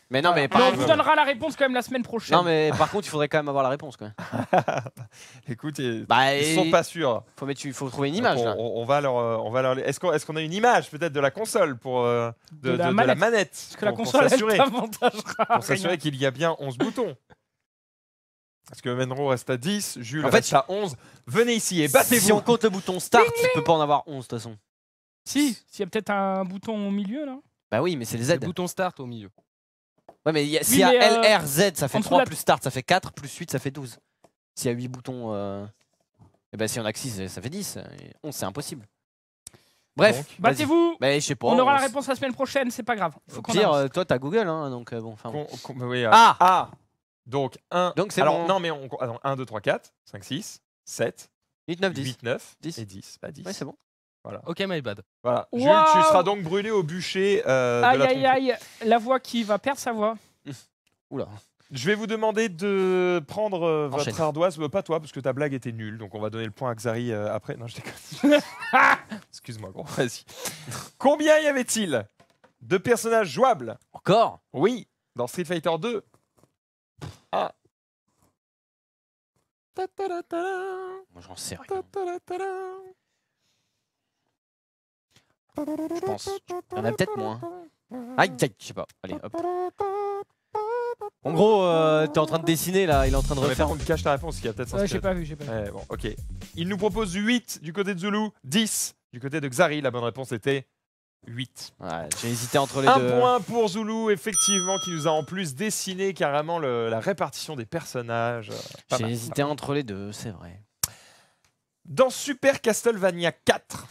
Mais non, mais
Mais
par
on
contre,
vous donnera la réponse quand même la semaine prochaine.
non, mais par contre, il faudrait quand même avoir la réponse. Quoi.
Écoute, ils,
Bah,
ils
et-
sont pas sûrs.
Faut, mettre, il faut trouver une image.
Donc,
Là.
on, on va leur, euh, on va leur. Est-ce qu'on, est-ce qu'on a une image peut-être de la console pour euh, de,
De la
de- de
manette.
manette
Parce que la
pour- pour
console, elle
s'assurer,
t'avantagera.
pour s'assurer
rien.
qu'il y a bien onze boutons. Parce que Menro reste à dix, Jules
En fait,
reste à onze. Venez ici et
Si
battez-vous.
on compte le bouton start, tu peux pas en avoir onze de toute façon.
Si, s'il y a peut-être un bouton au milieu là.
Bah oui, mais c'est les Z.
Le bouton start au milieu.
Ouais, mais il y a-
Oui,
s'il y a
mais, euh,
L, R, Z, ça fait
en dessous
trois,
de la-
plus start, ça fait quatre, plus huit, ça fait douze. S'il y a huit boutons, euh... et ben si on a que six, ça fait dix. Et onze, c'est impossible. Bref,
Donc,
vas-y.
Battez-vous.
Mais je sais pas.
On aura la
s-
réponse la semaine prochaine, c'est pas grave. Faut
Au
qu'on
pire,
avance.
euh, toi, t'as Google, hein, donc euh, bon. enfin, bon.
Con- con- oui, euh,
Ah
ah Donc un.
Donc c'est
Alors
bon.
non mais on attends, un, deux, trois, quatre, cinq, six, sept,
huit, neuf, dix.
huit, neuf
dix.
et dix. Bah, dix.
Ouais, c'est bon.
Voilà.
Ok, my bad.
Voilà. Jules,
Waouh.
tu seras donc brûlé au bûcher euh, de
Aïe
la
aïe
tromperie.
aïe, la voix qui va perdre sa voix.
Oula.
Je vais vous demander de prendre euh, votre
Enchaîne.
ardoise, Euh, pas toi parce que ta blague était nulle, donc on va donner le point à Xari euh, après. Non, je déconne. Excuse-moi, gros. Vas-y. Combien y avait-il de personnages jouables?
Encore
Oui, dans Street Fighter deux. Ah. Ta-ta-ra-ta-ra,
Moi, j'en sais rien.
ta-ta-ra-ta-ra.
Je pense. Il y en a peut-être moins. Aïe, aïe, je sais pas. Allez, hop. En gros, euh, t'es en train de dessiner là, il est en train de
Non, mais par
refaire.
contre, cache ta réponse, il y a peut-être
Ouais,
un
j'ai pas vu, j'ai pas vu.
Ouais, bon, ok. Il nous propose huit du côté de Zulu, dix du côté de Xari. La bonne réponse était huit.
Ouais, j'ai hésité entre les
Un
deux.
point pour Zulu, effectivement, qui nous a en plus dessiné carrément le- la répartition des personnages. Pas
J'ai
mal,
hésité entre les deux, c'est vrai.
Dans Super Castlevania quatre,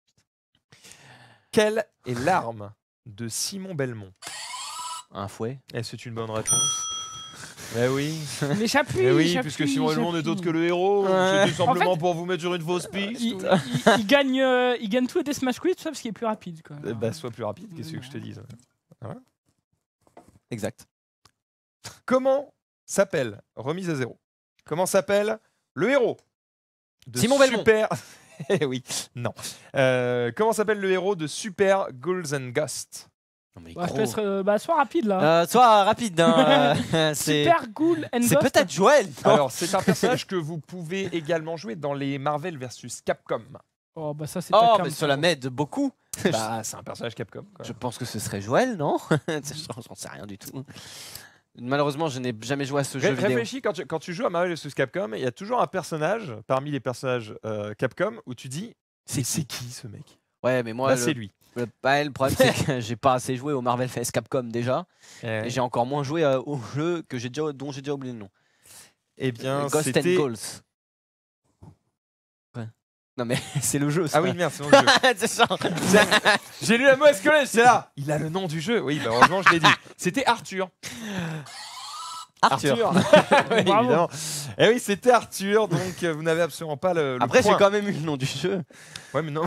quelle est l'arme de Simon Belmont?
Un fouet.
Et c'est une bonne réponse. Eh oui,
Mais j'appuie.
eh oui,
j'appuie,
puisque Simon Belmont n'est
j'appuie.
autre que le héros.
Ouais.
C'était simplement
En fait,
pour vous mettre sur une fausse piste.
Il, il- il gagne, euh, il gagne tout et des Smash Quiz, tout ça parce qu'il est plus rapide. Quoi.
Eh bah, sois plus rapide, qu'est-ce que je te dise?
Exact.
Comment s'appelle, remise à zéro, comment s'appelle le héros de
Simon Belmont.
Super... Eh oui, non. Euh, comment s'appelle le héros de Super Ghouls and Ghosts?
Non, mais
Ouais, je
gros.
te laisse, euh, bah, sois rapide là.
Euh, sois rapide, hein, euh, c'est
Super Ghoul and
c'est
Ghost.
peut-être Joël. non
Alors, c'est un personnage que vous pouvez également jouer dans les Marvel versus Capcom.
Oh bah ça c'est
Oh,
ta
mais
cam,
cela m'aide beaucoup.
Bah, c'est un personnage Capcom. Quoi.
Je pense que ce serait Joël, non? J'en sais rien du tout. Malheureusement, je n'ai jamais joué à ce jeu
Ré-
vidéo.
réfléchis, quand tu, quand tu joues à Marvel versus Capcom, il y a toujours un personnage parmi les personnages euh, Capcom où tu dis
C'est
c'est qui ce mec?
Ouais, mais moi,
Bah,
le,
c'est lui.
le, bah, le problème, c'est que j'ai pas assez joué au Marvel vs Capcom déjà.
Eh,
Et j'ai encore moins joué euh, au jeu que j'ai déjà, dont j'ai déjà oublié le nom.
eh bien,
Ghost and
c'était...
Ghouls. Ouais. Non, mais c'est le jeu, ça.
Ah oui, merde, c'est mon jeu.
c'est ça.
J'ai lu la mauvaise collège, c'est là. Il a le nom du jeu. Oui, bah heureusement, je l'ai dit. C'était Arthur.
Arthur.
Oui,
Bravo.
évidemment. Et oui, c'était Arthur, donc euh, vous n'avez absolument pas le, le
Après, j'ai
point.
quand même eu le nom du jeu.
Ouais, mais non.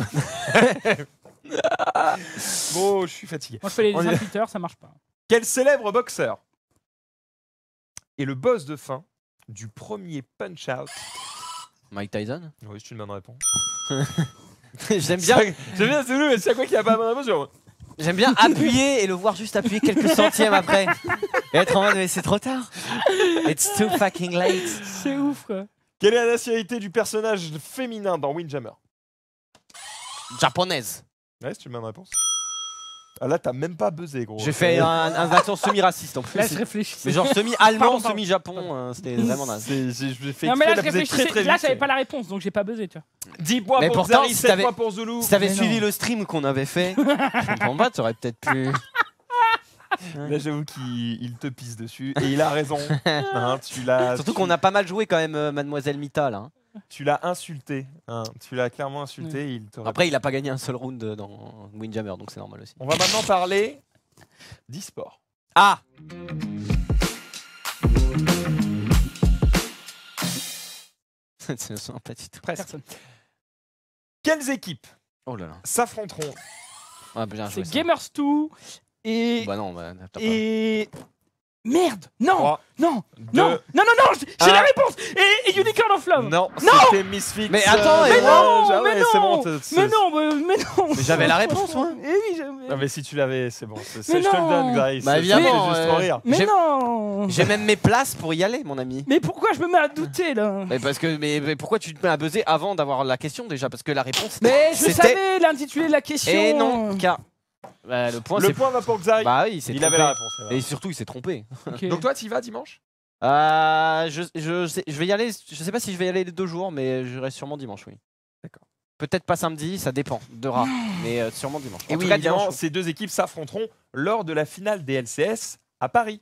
Bon, je suis fatigué.
Moi je fais les
On y va.
Twitter, ça marche pas.
Quel célèbre boxeur est le boss de fin du premier Punch-Out?
Mike Tyson.
Oui, c'est une bonne réponse.
J'aime bien,
J'aime bien, c'est lui, mais c'est à quoi qu'il n'y a pas la bonne réponse. genre,
j'aime bien appuyer et le voir juste appuyer quelques centièmes après. Et être en mode, mais c'est trop tard. It's too fucking late.
C'est ouf quoi.
Quelle est la nationalité du personnage féminin dans Windjammer?
Japonaise.
Ouais, c'est une bonne réponse. Ah là, t'as même pas buzzé, gros.
J'ai fait un, un accent semi-raciste en plus.
Là je réfléchis.
Mais genre semi-allemand,
Pardon, pardon.
semi-japon, euh, c'était vraiment naze.
C'est- j'ai j'ai fait
Non mais là je
exprès de la buzzer
réfléchissais.
très très
Là
vite.
j'avais pas la réponse donc j'ai pas buzzé tu vois.
dix points
Mais
pour
pourtant,
Xari,
si
sept
t'avais-
points pour Zulu.
Si t'avais
Mais
suivi
non.
le stream qu'on avait fait, je comprends pas, t'aurais peut-être pu.
Là, j'avoue qu'il il te pisse dessus et il a raison. Hein, tu l'as
Surtout
tu-
qu'on a pas mal joué quand même, euh, Mademoiselle Mita là. hein.
tu l'as insulté. Hein, tu l'as clairement insulté. et Il t'aurait-
Après, il a pas gagné un seul round dans Windjammer, donc c'est normal aussi.
On va maintenant parler d'e-sport.
Ah C'est pas du tout.
Presque.
Personne.
Quelles équipes
Oh là là.
s'affronteront
Ouais, bien joué.
C'est
ça.
Gamers deux et
Bah non, bah, t'as pas.
et Merde. Non.
trois,
Non.
deux,
Non. Non, non, non. J'ai j'ai
un.
la réponse. Et, et Unicorn of Love.
Non,
Non.
c'était Misfits.
Mais attends,
euh,
mais
ouais,
non,
ah
mais
ouais, c'est
non.
bon, t'es- c'est-
Mais non, mais, mais non.
Mais j'avais la réponse, moi.
Eh oui, j'avais.
Non, mais si tu l'avais, c'est bon. c'est- c'est-
Mais
je te le
non.
donne, Xari.
Bah,
c'est-
évidemment,
ça me fait juste
euh,
rire.
Mais
J'ai-
non.
J'ai même mes places pour y aller, mon ami.
Mais pourquoi je me mets à douter là?
Mais parce que, mais, mais pourquoi tu te mets à buzzer avant d'avoir la question déjà? Parce que la réponse.
Mais je
c'était-
savais l'intitulé de la question.
Et non, car bah, le point
Le
c'est.
point va pour Xari.
Bah oui, il s'est
Il
trompé.
avait la réponse. c'est vrai.
Et surtout, il s'est trompé.
Ok.
Donc toi, tu y vas dimanche?
Euh, je, je, sais- je vais y aller. Je sais pas si je vais y aller les deux jours, mais je reste sûrement dimanche, oui.
D'accord.
Peut-être pas samedi, ça dépend de Ra, mais euh, sûrement dimanche.
Et
En tout
oui,
cas,
évidemment,
dimanche.
ces deux équipes s'affronteront lors de la finale des L C S à Paris.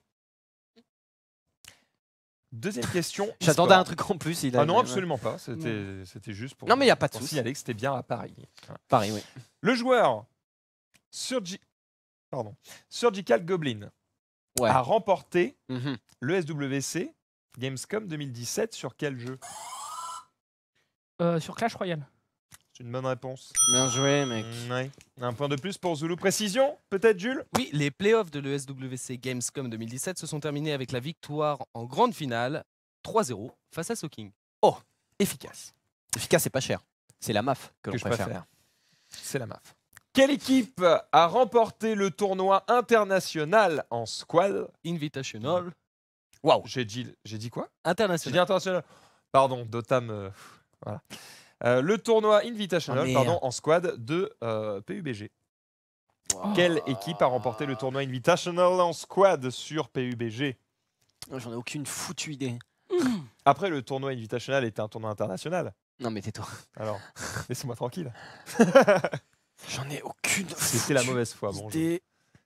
Deuxième question.
J'attendais
e-sport.
un truc en plus. Il a
Ah non, absolument pas. C'était c'était juste pour,
Non, mais y a pas de
pour
souci.
signaler que c'était bien à Paris. Voilà.
Pareil, oui.
Le joueur Surgi... Pardon. Surgical Goblin
Ouais.
a remporté
Mhm.
le S W C Gamescom deux mille dix-sept sur quel jeu?
Euh, sur Clash Royale.
C'est une bonne réponse.
Bien joué, mec.
Mm, ouais. Un point de plus pour Zulu. Précision, peut-être, Jules?
Oui, les playoffs de l'E S W C Gamescom deux mille dix-sept se sont terminés avec la victoire en grande finale trois zéro face à Soking.
Efficace.
Efficace et pas cher. C'est la M A F que,
Que
l'on
je
préfère.
préfère. C'est la M A F. Quelle équipe a remporté le tournoi international en squad?
Invitational.
Waouh, j'ai dit, j'ai dit quoi? J'ai
International.
dit international. Pardon, Dotam. euh, voilà. Euh, le tournoi Invitational
Oh, merde.
pardon, en squad de euh, P U B G.
Oh.
Quelle équipe a remporté le tournoi Invitational en squad sur P U B G?
J'en ai aucune foutue idée.
Après, le tournoi Invitational était un tournoi international.
Non, mais tais-toi.
Alors, laissez-moi tranquille.
J'en ai aucune.
C'était la mauvaise foi. Bon, je-
idée.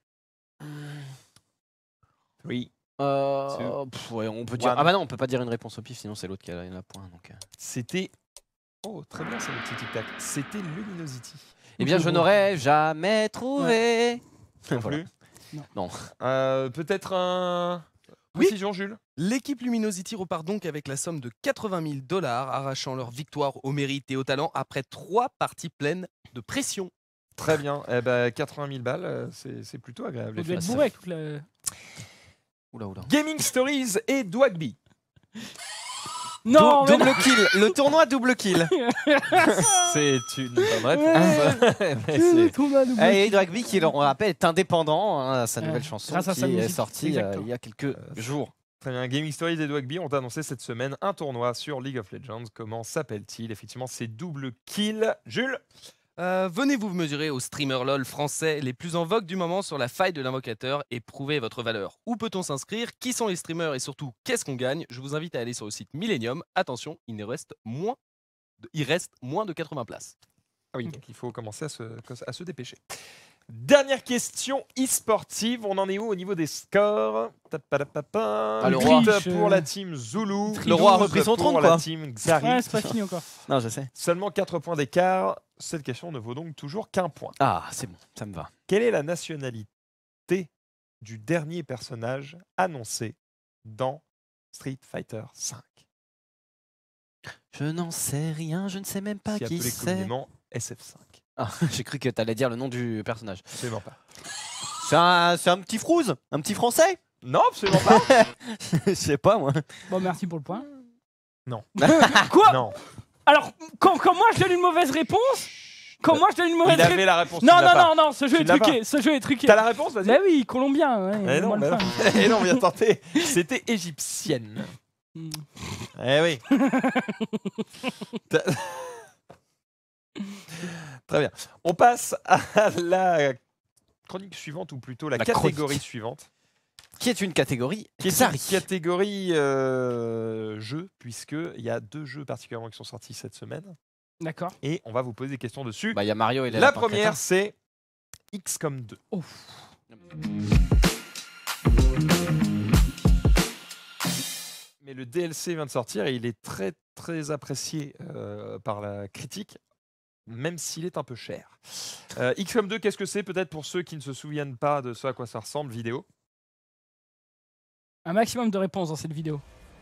Oui.
Euh, pff, ouais, on peut dire.
One.
Ah bah non, on peut pas dire une réponse au pif, sinon c'est l'autre qui a la point. Donc. euh.
C'était. Oh, très bien, c'est le petit tic-tac. C'était Luminosity.
Eh bien, je n'aurais jamais trouvé.
Non
Voilà.
plus.
Non.
Non.
Euh, Peut-être un.
Oui.
Précision, Jules.
L'équipe Luminosity repart donc avec la somme de quatre-vingt mille dollars, arrachant leur victoire au mérite et au talent après trois parties pleines de pression.
Très bien. Eh ben, quatre-vingt mille balles, euh, c'est c'est plutôt agréable.
On
les
doit être
fesses.
bourré avec toute la.
Oula, oula.
Gaming Stories et Dwagby.
Non,
Dou-
mais
double kill. Le tournoi double kill.
C'est une bonne réponse. Mais c'est-
non.
Et Dragby, qui, on le rappelle, est indépendant. Hein, sa nouvelle
Ouais,
chanson
grâce à
qui
sa
est
musique,
sortie euh,
exactement.
il y a quelques
Euh,
jours.
Très bien. Gaming Stories et Dwagby ont annoncé cette semaine un tournoi sur League of Legends. Comment s'appelle-t-il? Effectivement, c'est double kill. Jules?
Euh, venez vous mesurer aux streamers LOL français les plus en vogue du moment sur la faille de l'invocateur et prouver votre valeur. Où peut-on s'inscrire? Qui sont les streamers et surtout qu'est-ce qu'on gagne? Je vous invite à aller sur le site Millennium. Attention, il ne reste moins de, il reste moins de quatre-vingts places.
Ah oui, donc il faut commencer à se, à se dépêcher. Dernière question e-sportive. On en est où au niveau des scores? Tapadapapa.
Ah, le
huit
roi.
pour la team Zulu.
Le
roi a
douze
repris son
pour
trône,
la
quoi.
team Xari.
Ouais, c'est pas fini encore.
Non, je sais.
Seulement quatre points d'écart. Cette question ne vaut donc toujours qu'un point.
Ah, c'est bon, ça me va.
Quelle est la nationalité du dernier personnage annoncé dans Street Fighter cinq?
Je n'en sais rien, je ne sais même pas
Qui est
qui
appelé
c'est.
communément S F cinq.
Ah, j'ai cru que tu allais dire le nom du personnage.
Absolument pas.
C'est un, c'est un petit frouze, un petit français.
Non, absolument pas.
Je sais pas moi.
Bon, merci pour le point.
Non.
Quoi?
Non.
Alors, quand, quand moi je donne une mauvaise réponse, quand moi je donne une mauvaise
Il
réponse.
avait la réponse. tu
Non,
l'as
non,
pas.
non, non, ce jeu
Tu
est
l'as
truqué. Ce jeu est truqué.
T'as la réponse, vas-y.
Bah oui, colombien. Ouais,
Eh non,
moi,
mais
le
non.
fan.
Eh non, bien tenté. C'était égyptienne.
Hmm.
Eh oui. T'as- Très bien. On passe à la chronique suivante, ou plutôt la,
La
catégorie
chronique.
suivante,
Qui est une catégorie
qui est
Xari.
une catégorie euh, jeu, puisqu'il y a deux jeux particulièrement qui sont sortis cette semaine,
D'accord.
et on va vous poser des questions dessus.
Bah, il y a Mario et les
la
lapins
première,
crétins.
c'est X COM deux. Mais le D L C vient de sortir et il est très très apprécié euh, par la critique, même s'il est un peu cher. Euh, X COM deux, qu'est-ce que c'est? Peut-être pour ceux qui ne se souviennent pas de ce à quoi ça ressemble, vidéo.
Un maximum de réponses dans cette vidéo.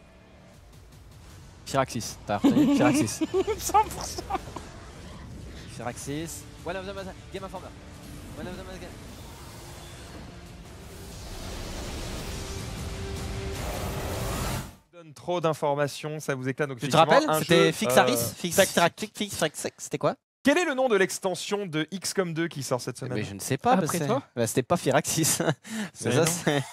Firaxis, t'as retenu Firaxis.
cent pour cent.
Firaxis. One of the Mas- Game Informer. One of the Mas-
trop d'informations, ça vous éclate. Donc,
Tu te rappelles?
effectivement, un
C'était
jeu,
Fixaris
euh,
Fix
tactique.
Tactic Fix Fix c'était quoi?
Quel est le nom de l'extension de X COM deux qui sort cette semaine?
Mais je ne sais pas.
Après
parce que-
toi
Bah, c'était pas Firaxis. C'est
Mais
ça,
non.
c'est-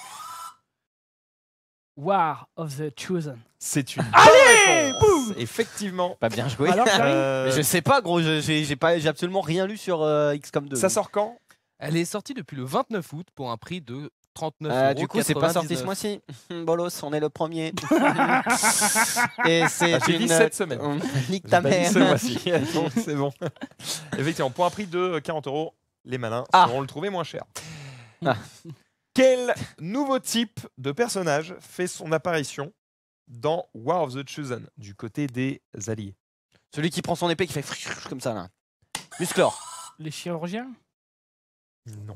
War of the Chosen.
C'est une
Allez,
bonne réponse. Effectivement.
Pas bien joué.
Alors, j'arrive.
Euh,
Mais je sais pas, gros. je- J'ai j'ai pas, j'ai absolument rien lu sur euh, X COM deux.
ça sort quand?
Elle est sortie depuis le vingt-neuf août pour un prix de trente-neuf
Euh,
euros.
du coup, c'est pas sorti ce mois-ci. Bolos, on est le premier. Et c'est
Ah, j'ai
une.
dit cette semaine.
Euh, Nique
J'ai
ta
pas dit
mère.
ce mois-ci. Donc, c'est bon. Effectivement, pour un prix de quarante euros, les malins
Ah.
pourront le trouver moins cher.
Ah.
Quel nouveau type de personnage fait son apparition dans War of the Chosen du côté des alliés?
Celui qui prend son épée qui fait comme ça là. Musclor.
Les chirurgiens.
Non.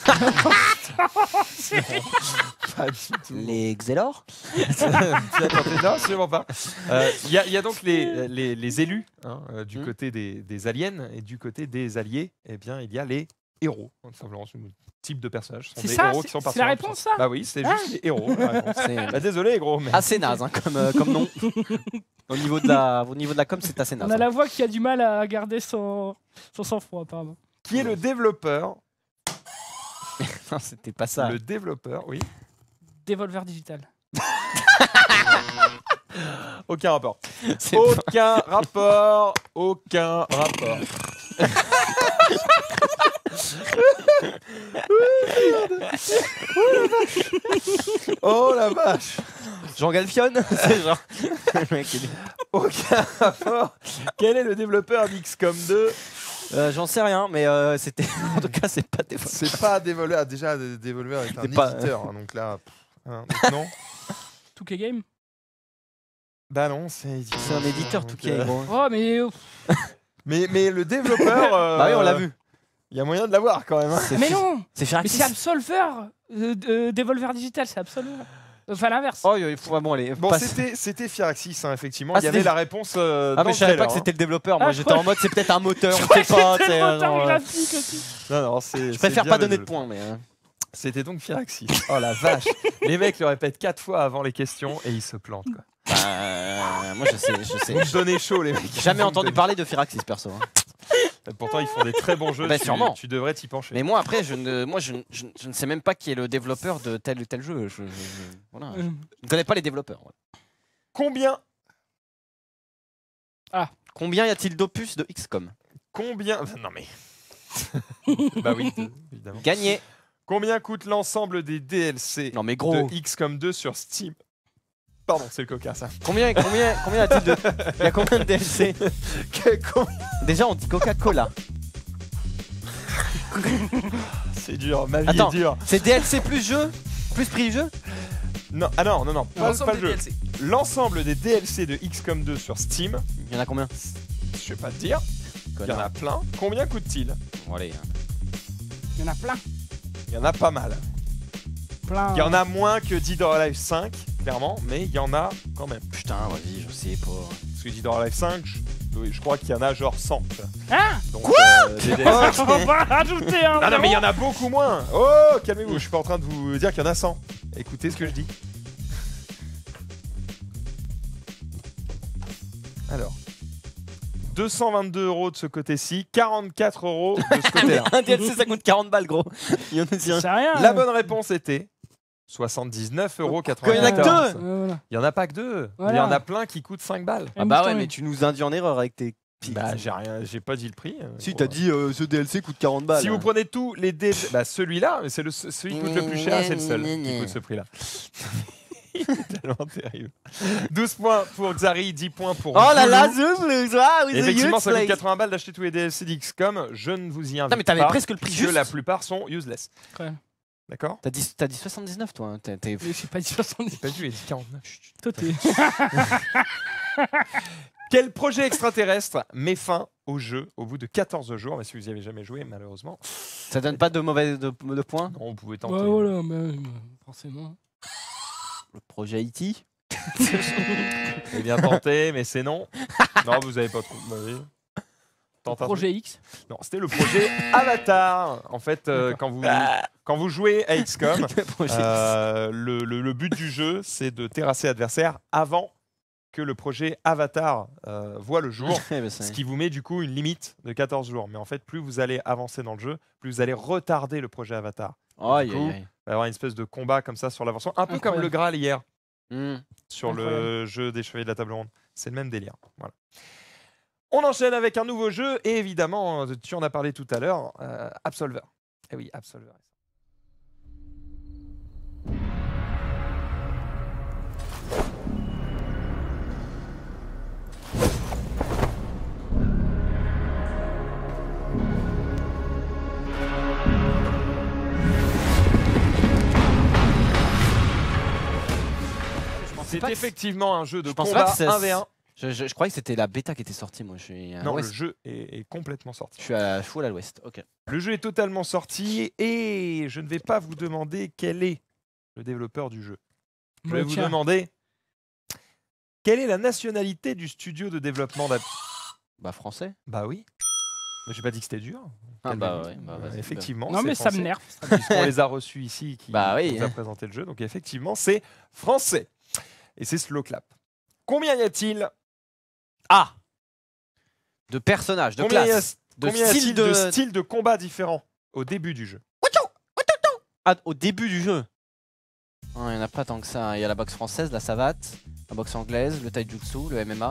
Pas du tout.
Les Xelor.
Tu as tenté? Non, absolument pas. Euh, Il y, a- il y a donc les, les, les élus hein, euh, du
Mm.
côté des, des aliens et du côté des alliés, eh bien, il y a les héros. Tout simplement, ce type de personnages. Ce sont
C'est
des
ça,
héros
c'est-
qui sont
c'est
partis
la
en
réponse,
France.
ça
Bah oui, c'est
Ah.
juste les héros. la réponse.
C'est
Bah, désolé, gros, mais
assez naze hein, comme, euh, comme nom. Au niveau de la, au niveau de la com, c'est assez naze.
On a
hein.
la voix qui a du mal à garder son, son sang-froid, apparemment.
qui est le développeur?
Non, c'était pas ça.
Le développeur, oui.
Devolver Digital.
Aucun rapport.
C'est
Aucun rapport. Aucun rapport. Oh la vache.
Jean Galfionne. C'est genre. Le mec, il est-
Aucun rapport. Quel est le développeur d'X COM deux?
Euh, J'en sais rien, mais euh, c'était. En tout cas, c'est pas des.
C'est pas Devolver. Ah, déjà, Devolver est un
C'est pas-
éditeur. hein, donc là, pff, hein, donc non.
two K Game.
Bah non, c'est éditeur.
C'est un éditeur
Donc,
tout qui est
euh,
gros.
Oh, mais. euh,
Mais, mais le développeur. euh,
Bah oui, on l'a vu.
Il y a moyen de l'avoir quand même. hein.
C'est
Mais
fi-
non
C'est
Mais
Firaxis.
c'est Absolver euh, euh, Devolver Digital, c'est Absolver. Enfin, l'inverse.
Oh, il faut. Bon, allez.
Bon,
passe.
c'était c'était Firaxis, hein, effectivement.
Ah,
il y avait
c'était-
la réponse. euh,
Ah,
dans
mais je
le
savais pas
trailer,
que
hein.
c'était le développeur.
Ah,
Moi,
je
j'étais
crois-
en mode, c'est peut-être un moteur.
Je
On
crois
sait
que
pas.
c'était
c'est,
le
euh,
moteur
genre, euh,
graphique aussi.
Non, non, c'est.
Je préfère pas donner de points, mais. euh,
C'était donc Firaxis. Oh la vache. Les mecs le répètent quatre fois avant les questions et ils se plantent. Quoi.
Bah, euh, moi, je sais, je sais.
Vous me donnez chaud, les mecs.
Jamais
Vous me
entendu
donnez-
parler de Firaxis perso. hein.
Pourtant, ils font des très bons jeux.
Bah,
tu,
sûrement.
tu devrais t'y pencher.
Mais moi, après, je ne, moi, je, ne- je ne- je ne sais même pas qui est le développeur de tel ou tel jeu. Je, je- je- voilà.
Euh,
Je ne connais pas les développeurs. ouais.
Combien
Combien y a-t-il d'opus de X COM?
Combien Non mais. Bah oui, de- évidemment.
Gagné.
Combien coûte l'ensemble des D L C
Non, mais gros.
de X COM deux sur Steam? Pardon, c'est le coca ça.
Combien, combien, combien y a-t-il de. Il y a combien de D L C?
Que- combien-
Déjà, on dit Coca-Cola.
C'est dur, ma vie
Attends.
est dure.
C'est D L C plus jeu? Plus prix du jeu?
Non, ah non, non, non, pas,
L'ensemble
pas le
des
jeu.
D L C.
L'ensemble des D L C de X COM deux sur Steam,
Il y en a combien?
je vais pas te dire, il y en a plein. Combien coûte-t-il?
Bon, allez.
Il y en a plein.
Il y en a pas mal.
Plein.
Il y en a moins que Dead or Alive cinq, clairement, mais il y en a quand même.
Putain, vas-y, je sais pas.
Parce que Dead or Alive cinq, je, oui, je crois qu'il y en a genre cent. tu vois.
Hein
Donc, euh, des D L C.
On va rajouter un.
Non, non, mais il y en
zéro.
a beaucoup moins. Oh, calmez-vous, je suis pas en train de vous dire qu'il y en a cent. Écoutez ce que je dis. Alors, deux cent vingt-deux euros de ce côté-ci, quarante-quatre euros de ce côté-là.
Un D L C, ça coûte quarante balles, gros. Il y en a aussi un.
C'est rien.
La bonne réponse était soixante-dix-neuf euros
Quand il y en a que
quatre-vingt-quatorze.
deux.
Euh, voilà.
Il y en a pas que deux.
Voilà.
Il y en a plein qui coûtent cinq balles.
Ah bah ouais,
Hamilton.
mais tu nous induis en erreur avec tes.
Bah, j'ai rien, j'ai pas dit le prix. euh,
Si,
bon,
t'as
euh.
dit euh, ce D L C coûte quarante balles.
Si vous prenez tous les D L C, bah celui-là, mais c'est le celui qui coûte le plus cher, c'est le seul qui coûte ce prix-là. C'est tellement terrible. douze points pour Xari, dix points pour
Oh là là,
Zulu.
Zulu, ah, with the
Effectivement,
youth
ça coûte
place.
quatre-vingts balles d'acheter tous les D L C d'X COM. Je ne vous y invite
Non, mais t'avais
pas,
presque le prix
puisque
juste.
la plupart sont useless.
Ouais.
D'accord?
T'as dit, t'as dit soixante-dix-neuf, toi. hein. T'es- t'es-
Mais j'ai pas dit soixante-dix.
Pas vu, il a dit quarante-neuf. Chut, chut.
Toi, t'es.
Quel projet extraterrestre met fin au jeu au bout de quatorze jours? Mais si vous y avez jamais joué, malheureusement,
Ça donne pas de mauvais de, de points?
non, vous pouvez
Bah
tenter.
voilà, mais euh, forcément.
Le projet E T.
C'est bien tenté, mais c'est non. Non, vous avez pas trop. Bah oui. Tente un truc.
Projet X.
Non, c'était le projet Avatar. En fait, euh, quand, vous, quand vous jouez à X COM,
Le projet
euh, le, le- le but du jeu, c'est de terrasser l'adversaire avant que le projet Avatar euh, voit le jour,
bah,
ce qui vous met du coup une limite de quatorze jours. Mais en fait, plus vous allez avancer dans le jeu, plus vous allez retarder le projet Avatar.
Aïe,
Du coup,
aïe, aïe.
Il va y avoir une espèce de combat comme ça sur l'avancement, un peu comme
Incroyable.
le Graal hier
Hmm.
sur le
Incroyable.
jeu des Chevaliers de la Table Ronde. C'est le même délire. Voilà. On enchaîne avec un nouveau jeu et évidemment, tu en as parlé tout à l'heure, euh, Absolver. Eh oui, Absolver. C'est
pas que
effectivement un jeu de
Je pense pas
combat
que c'est-
un v un.
Je, je- je croyais que c'était la bêta qui était sortie, moi. Je suis à
Non, le
l'ouest.
jeu est, est complètement sorti.
Je suis à full à l'ouest. Ok.
Le jeu est totalement sorti et je ne vais pas vous demander quel est le développeur du jeu. Je vais
Bah,
vous
tiens.
demander quelle est la nationalité du studio de développement d'App.
Bah, français.
Bah oui. Mais j'ai pas dit que c'était dur.
Ah,
Calmez-vous.
bah ouais. Bah,
Euh,
vas-y,
effectivement.
Non,
c'est
mais ça
français,
me nerve.
Puisqu'on les a reçus ici qui
Bah oui,
nous a
hein.
présenté le jeu. Donc effectivement, c'est français. Et c'est Slow Clap. Combien y a-t-il
Ah De personnages, de
Combien y a-
classes, de
combien y a-t-il
styles
de...
de...
styles de combat différents au début du jeu?
Ah, au début du jeu. Il n'y en a pas tant que ça. Il y a la boxe française, la savate, la boxe anglaise, le taijutsu, le M M A.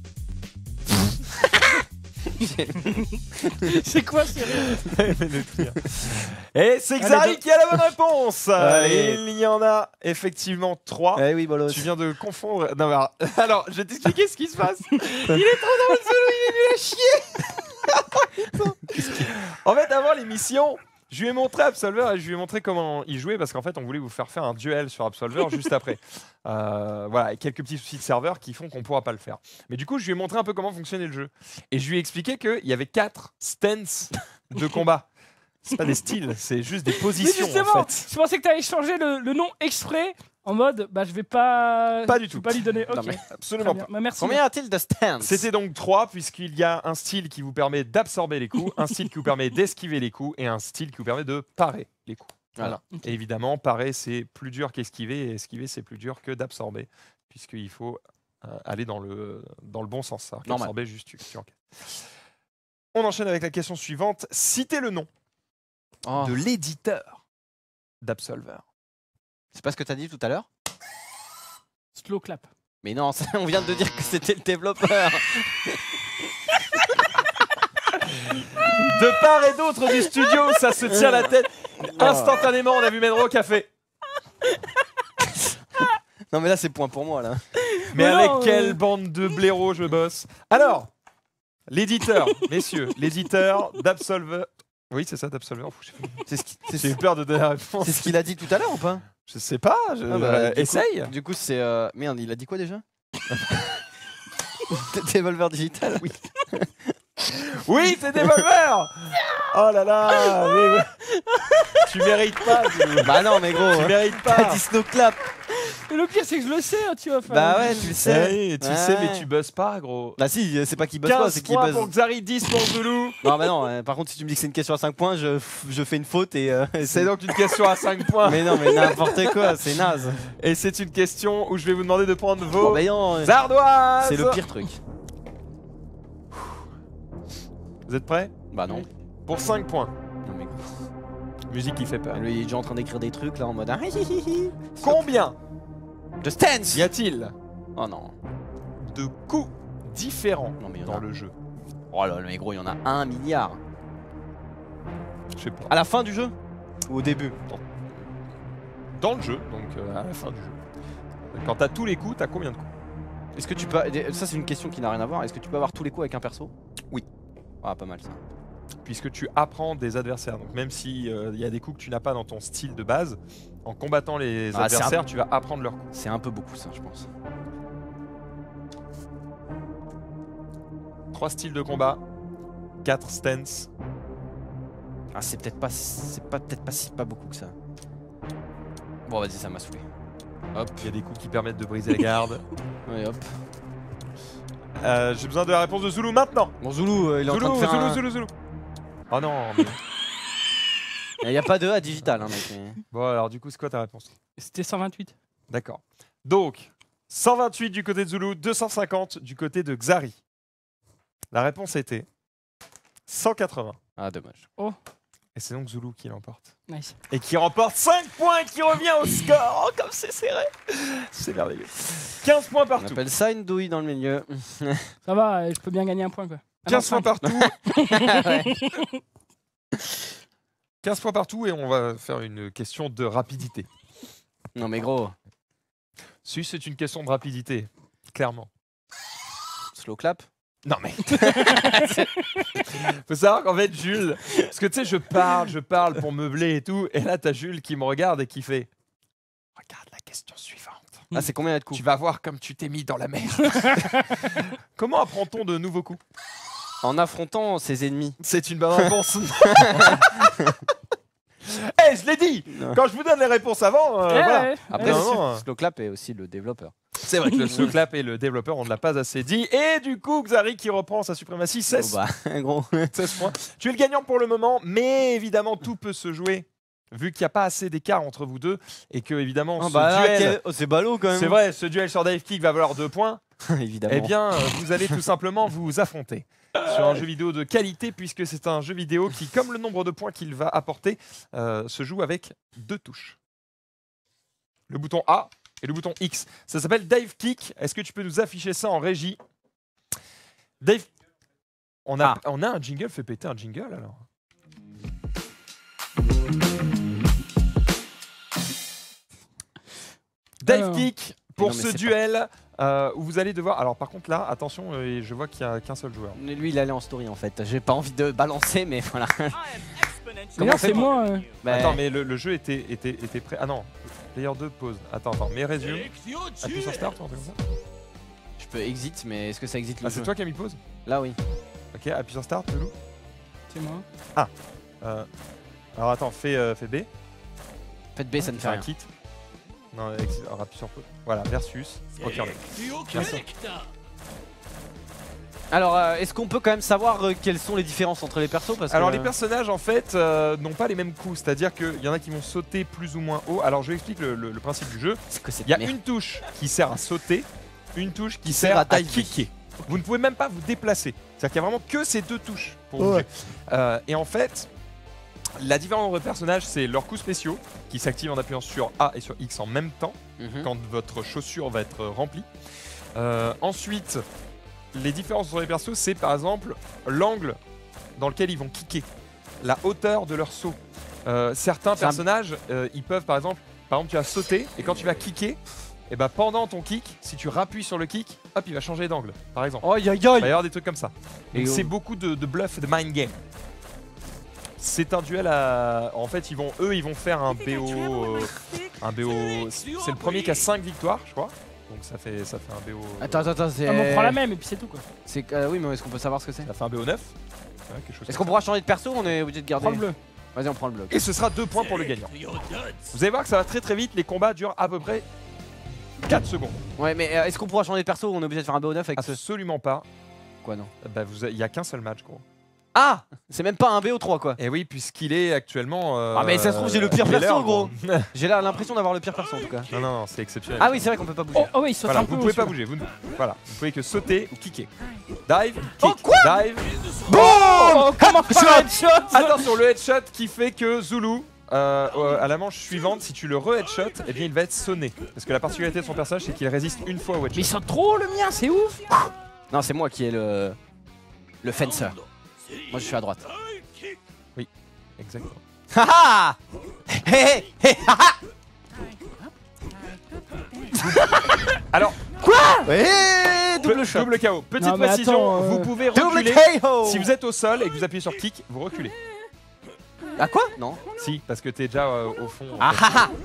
C'est quoi ce rire
Et c'est
Allez,
Xari
donc-
qui a la bonne réponse.
Allez.
Il y en a effectivement trois.
Eh oui, bolos.
Tu viens de confondre. Non, mais alors, alors, je vais t'expliquer ce qui se passe. Il est trop dans le solo, il est nul à chier. En fait, avant l'émission, je lui ai montré Absolver et je lui ai montré comment il jouait parce qu'en fait, on voulait vous faire faire un duel sur Absolver juste après. Euh, voilà, et quelques petits soucis de serveur qui font qu'on pourra pas le faire. Mais du coup, je lui ai montré un peu comment fonctionnait le jeu et je lui ai expliqué qu'il y avait quatre stances de combat. C'est pas des styles, c'est juste des
Mais
positions
justement,
en fait.
je pensais que tu allais changer le, le nom exprès en mode bah je vais pas.
Pas du
je vais
tout.
pas lui donner.
Non,
Ok.
mais
Très
Absolument
bien.
pas.
Bah, merci.
Combien y a-t-il de stands?
C'était donc trois, puisqu'il y a un style qui vous permet d'absorber les coups, un style qui vous permet d'esquiver les coups et un style qui vous permet de parer les coups.
Voilà.
Ok.
Et évidemment, parer, c'est plus dur qu'esquiver, et esquiver, c'est plus dur que d'absorber, puisqu'il faut euh, aller dans le, dans le bon sens. Ça.
Normal.
Absorber, juste tu, tu enquêtes. On enchaîne avec la question suivante. Citez le nom
Oh.
de l'éditeur d'Absolver.
C'est pas ce que t'as dit tout à l'heure?
Slow clap.
Mais non, ça- on vient de dire que c'était le développeur.
De part et d'autre du studio, ça se tient la tête. Instantanément, on a vu Menro qui a fait.
Non mais là c'est point pour moi là.
Mais
Mais
avec
non,
quelle
euh.
bande de blaireaux je bosse. Alors, l'éditeur, messieurs, l'éditeur d'Absolver. Oui, c'est ça, d'Absolver. Pff, j'ai fait-
C'est ce qui- c'est-
J'ai eu peur de donner la réponse.
c'est ce qu'il a dit tout à l'heure ou pas?
Je sais pas, je...
Ah bah,
euh,
du coup-
essaye.
Du coup c'est... euh, Merde, il a dit quoi déjà? Devolver Digital. Oui.
Oui, c'est Devolver. Oh là là, mais- tu mérites pas. Tu,
Bah non mais gros,
tu mérites
t'as
pas.
dit Snow Clap.
Et le pire c'est que je le sais, hein, tu vois. enfin,
Bah ouais, tu le
Ouais,
sais.
tu
Ouais.
sais, mais tu buzz pas, gros.
Bah si, c'est pas qu'il buzz pas,
quinze
c'est qu'il
points
buzz.
pour Xari, dix pour Zulu.
Non bah non, euh, par contre si tu me dis que c'est une question à cinq points, je, je fais une faute et... euh, et
C'est donc une question à cinq points.
Mais non mais n'importe quoi, c'est naze.
Et c'est une question où je vais vous demander de prendre
Bon
vos
bah non, euh,
ardoises.
c'est le pire truc.
Vous êtes prêts?
Bah non.
Pour cinq points.
Non mais gros.
Musique qui fait peur.
Lui il est déjà en train d'écrire des trucs là en mode... ah, hi, hi, hi.
Combien
De stance.
y a-t-il
Oh non.
de coups différents
Non mais il y en
dans
a...
le jeu?
Oh là là mais gros, il y en a un milliard.
Je sais pas.
À la fin du jeu? Ou au début?
Dans le jeu, donc euh, à la fin du jeu. Quand t'as tous les coups, t'as combien de coups?
Est-ce que tu peux... Ça c'est une question qui n'a rien à voir. Est-ce que tu peux avoir tous les coups avec un perso?
Oui.
Ah pas mal ça.
Puisque tu apprends des adversaires. Donc même si il y a des coups que tu n'as pas dans ton style de base, en combattant les
Ah, c'est
adversaires,
un-
tu vas apprendre leurs coups.
C'est un peu beaucoup ça je pense.
Trois styles de combat, quatre stances.
Ah c'est peut-être pas... C'est pas peut-être pas si pas beaucoup que ça. Bon vas-y ça m'a saoulé. Hop.
Il y a des coups qui permettent de briser les gardes.
Ouais hop.
Euh, J'ai besoin de la réponse de Zulu maintenant.
Bon Zoulou euh, il est
Zulu,
en train de faire
Zulu,
un...
Zulu, Zulu. Oh non. Mais...
Il n'y a pas de A digital hein mec.
bon alors du coup c'est quoi ta réponse?
C'était cent vingt-huit.
D'accord. Donc cent vingt-huit du côté de Zulu, deux cent cinquante du côté de Xari. La réponse était cent quatre-vingts.
Ah, dommage.
Oh.
Et c'est donc Zulu qui l'emporte.
Nice.
Et qui remporte cinq points et qui revient au score. Oh, comme c'est serré. C'est merveilleux. quinze points
On
partout.
appelle ça une douille dans le milieu.
Ça va, euh, je peux bien gagner un point quoi. Ah,
quinze
non,
points
cinq.
partout. quinze points partout et on va faire une question de rapidité.
Non mais gros,
Si c'est une question de rapidité, clairement.
slow clap.
Non mais faut savoir qu'en fait Jules, parce que tu sais je parle, je parle pour meubler et tout, et là t'as Jules qui me regarde et qui fait regarde la question suivante.
Ah c'est combien de coups?
Tu vas voir comme tu t'es mis dans la merde. Comment apprend-on de nouveaux coups?
En affrontant ses ennemis.
C'est une bonne réponse. Eh, je l'ai dit.
Non.
Quand je vous donne les réponses avant, euh,
Eh,
voilà.
ouais.
Après,
Non,
slow-
non.
slow clap est aussi le développeur.
C'est vrai que le slow clap et le développeur, on ne l'a pas assez dit. Et du coup, Xari qui reprend sa suprématie, seize,
Oh bah, gros.
seize points. Tu es le gagnant pour le moment, mais évidemment, tout peut se jouer. Vu qu'il n'y a pas assez d'écart entre vous deux et que évidemment
Ah
ce
bah là,
duel,
quel- oh, c'est ballot quand même.
c'est vrai, ce duel sur Dive Kick va valoir deux points.
Évidemment.
Eh bien, euh, vous allez tout simplement vous affronter sur un jeu vidéo de qualité, puisque c'est un jeu vidéo qui, comme le nombre de points qu'il va apporter, euh, se joue avec deux touches. Le bouton A et le bouton X. Ça s'appelle Dive Kick. Est-ce que tu peux nous afficher ça en régie? Dave, on a,
Ah.
on a un jingle, fais péter un jingle alors. Dive
Alors.
Kick pour
Non, mais
ce
c'est
duel euh, où vous allez devoir. Alors par contre là, attention, euh, je vois qu'il n'y a qu'un seul joueur.
Mais lui, il allait en story en fait. J'ai pas envie de balancer, mais voilà.
D'ailleurs,
on fait
c'est
pour-
moi. euh,
Bah,
Attends, mais le, le jeu était, était, était prêt. Ah non, player deux pause. Attends, attends, mais résume. Appuie sur start ou un truc comme ça.
Je peux exit, mais est-ce que ça exit le
Ah,
jeu?
c'est toi qui as mis pause?
Là, oui.
Ok, appuie sur start, Pelou.
C'est moi.
Euh, alors attends, fais, euh, fais B.
Faites B, ça ne fait
Fais un
rien.
kit. Non, ex- alors, appuie sur pause. Voilà, versus. Ok, on est. Merci.
Alors, euh, est-ce qu'on peut quand même savoir euh, quelles sont les différences entre les persos parce
Alors
que...
les personnages en fait euh, n'ont pas les mêmes coups, c'est-à-dire qu'il y en a qui vont sauter plus ou moins haut. Alors je vous explique le, le- le principe du jeu.
C'est que c'est
Il y a
merde.
une touche qui sert à sauter, une touche qui,
Qui
sert
sert
à,
à diver.
kicker. Vous ne pouvez même pas vous déplacer. C'est-à-dire qu'il y a vraiment que ces deux touches pour
Ouais.
bouger. Euh, et en fait, la différence entre personnages, c'est leurs coups spéciaux qui s'activent en appuyant sur A et sur X en même temps
Mhm.
quand votre chaussure va être remplie. Euh, ensuite, les différences entre les persos, c'est par exemple l'angle dans lequel ils vont kicker, la hauteur de leur saut. Euh, certains
C'est un-
personnages, euh, ils peuvent par exemple, par exemple, tu vas sauter et quand tu vas kicker, et ben pendant ton kick, si tu rappuies sur le kick, hop, il va changer d'angle, par exemple.
Aïe aïe
Il va y
aïe.
avoir des trucs comme ça.
Et
Donc
oh.
c'est beaucoup de, de bluff et de mind game. C'est un duel à. En fait, ils vont, eux, ils vont faire un B O. euh, un B O. C'est le premier qui a cinq victoires, je crois. Donc ça fait, ça fait un B O.
Attends, attends, attends, c'est...
Ah, mais on prend la même et puis c'est tout quoi.
C'est... euh, oui, mais est-ce qu'on peut savoir ce que c'est?
Ça fait un B O neuf. Ouais, quelque chose
Est-ce
comme
qu'on pourra changer de perso ou on est obligé de garder?
Prends le bleu.
Vas-y, on prend le bleu.
ça. Et ce sera deux points pour le gagnant. Vous allez voir que ça va très très vite. Les combats durent à peu près quatre secondes.
Ouais, mais euh, est-ce qu'on pourra changer de perso ou on est obligé de faire un B O neuf avec ce...
Absolument pas.
Quoi, non?
Bah, vous a- il y a qu'un seul match, gros.
Ah! C'est même pas un B O trois, quoi.
Et oui, puisqu'il est actuellement. euh,
Ah, mais ça se trouve, j'ai le pire
il est
perso,
l'heure,
gros. J'ai là l'impression d'avoir le pire perso, en tout cas.
Non, non, non, c'est exceptionnel.
Ah oui, c'est vrai qu'on peut pas bouger.
Oh, oh oui, il saute
Voilà,
un
vous
peu.
pouvez
aussi,
pas
ouais.
bouger. Vous, ne- voilà, vous pouvez que sauter ou kicker. Dive, kick,
Oh, quoi
dive.
Oh, comment faire un headshot?
Attention, le headshot qui fait que Zulu, euh, euh, à la manche suivante, si tu le re-headshot, eh bien il va être sonné. Parce que la particularité de son personnage, c'est qu'il résiste une fois au
Mais il
headshot.
saute trop le mien, c'est ouf.
Non, c'est moi qui ai le... Le fencer. Moi, je suis à droite.
Exactement.
Haha! Hé hé hé haha!
Alors,
Hé double
pe-
shot.
double K O. Petite
Non, mais
précision,
attends, euh,
vous pouvez
Double
reculer.
K O!
Si vous êtes au sol et que vous appuyez sur kick, vous reculez.
Ah quoi? Non.
Si, parce que t'es déjà euh, au fond. en
Ah
fait.
haha!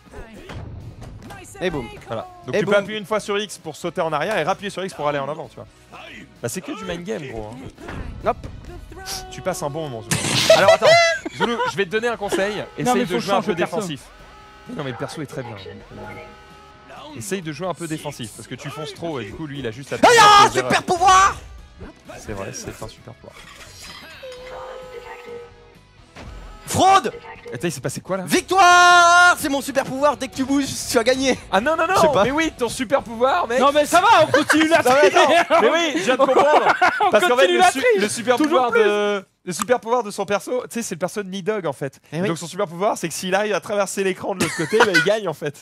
Et boum.
Voilà. Donc
Et
tu peux
boum.
appuyer une fois sur X pour sauter en arrière et rappuyer sur X pour aller en avant, tu vois. Bah c'est que du mind game, gros. hein.
Hop.
Tu passes un bon moment, Zulu. Alors attends, Zulu, je vais te donner un conseil.
mais
Essaye
faut
de jouer un
changer
peu
de perso.
défensif. Mais non, mais le perso est très bien. Essaye de jouer un peu défensif parce que tu fonces trop et du coup lui il a juste à.
Ah,
faire tes
super
erreurs.
pouvoir!
C'est vrai, c'est un super pouvoir.
Fraude.
Attends, il s'est passé quoi là?
Victoire. C'est mon super pouvoir, dès que tu bouges, tu as gagné.
Ah non, non,
Je sais
non,
pas.
mais oui, ton super pouvoir, mec.
Non mais ça va, on continue la
Non, mais
trier.
attends, mais oui, je viens de comprendre.
On
Parce qu'en fait,
continue
le,
la
su-
triche.
le super
Toujours
pouvoir de. Le super pouvoir de son perso, tu sais, c'est le perso de Nidog en fait.
Eh oui.
Donc son super pouvoir, c'est que s'il arrive à traverser l'écran de l'autre côté, bah, il gagne en fait.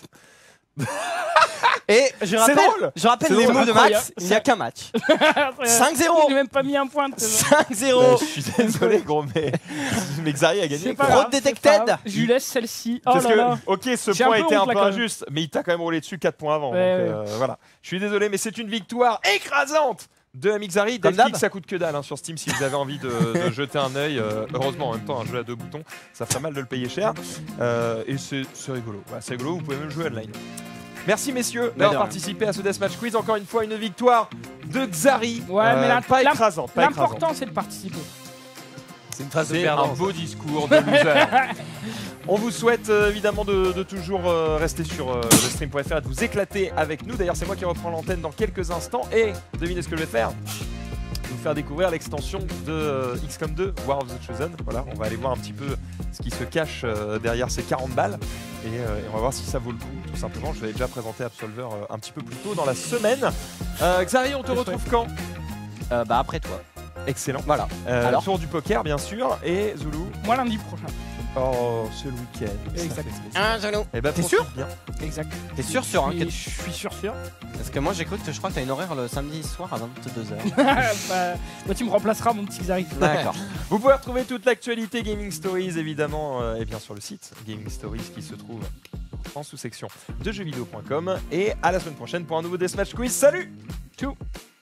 Et je rappelle,
drôle.
je rappelle
C'est
les
drôle.
mots de
Incroyable.
Max, il n'y a qu'un match. cinq zéro.
J'ai même pas mis un point. c'est vrai.
cinq zéro.
Bah, je suis désolé, gros, mais, mais Xari a gagné.
C'est
quoi.
pas
Fraude
grave, c'est
detected.
pas grave. Je lui laisse celle-ci. Oh
Parce
là
que,
là.
ok, ce
J'ai un
point
peu
était
honte,
un
là,
peu
quand même.
injuste, mais il t'a quand même roulé dessus quatre points avant.
Ouais,
donc, euh, voilà. Je suis désolé, mais c'est une victoire écrasante de Amixari.
Comme
Delphix,
d'hab.
ça coûte que dalle hein, sur Steam si vous avez envie de, de jeter un œil. Euh, heureusement, en même temps, un jeu à deux boutons, ça ferait mal de le payer cher. Euh, et c'est c'est rigolo. Voilà, c'est rigolo, vous pouvez même jouer online. Merci messieurs
Bah,
d'avoir
de rien.
participé à ce Deathmatch Quiz. Encore une fois, une victoire de Xari.
Ouais, mais la-
pas
la-
écrasante. Pas écrasante.
L'important c'est de participer.
C'est une phrase de
C'est un
perdant.
beau discours de loser. On vous souhaite euh, évidemment de, de toujours euh, rester sur euh, le stream point F R et de vous éclater avec nous. D'ailleurs, c'est moi qui reprends l'antenne dans quelques instants. Et devinez ce que je vais faire. Vous faire découvrir l'extension de euh, X COM deux, War of the Chosen. Voilà, on va aller voir un petit peu ce qui se cache euh, derrière ces quarante balles. Et, euh, et on va voir si ça vaut le coup, tout simplement. Je l'avais déjà présenté Absolver euh, un petit peu plus tôt dans la semaine. Euh, Xari, on te
C'est
retrouve quand?
Euh, bah après toi.
Excellent.
Voilà.
Euh,
Alors
tour du poker, bien sûr. Et Zulu.
Moi lundi prochain.
Oh, c'est le week-end. ça
Exact.
fait plaisir.
Un genou.
Eh ben,
T'es
profite
sûr
bien.
Exact.
T'es sûr sûr hein,
Je
que-
suis- je suis sûr sûr.
Parce que moi j'ai cru que je crois que t'as une horaire le samedi soir à vingt-deux heures.
bah, bah, tu me remplaceras mon petit Xari.
D'accord.
Vous pouvez retrouver toute l'actualité Gaming Stories évidemment euh, et bien sur le site Gaming Stories qui se trouve en sous-section de jeux vidéo point com et à la semaine prochaine pour un nouveau Deathmatch Quiz. Salut!
Tchou.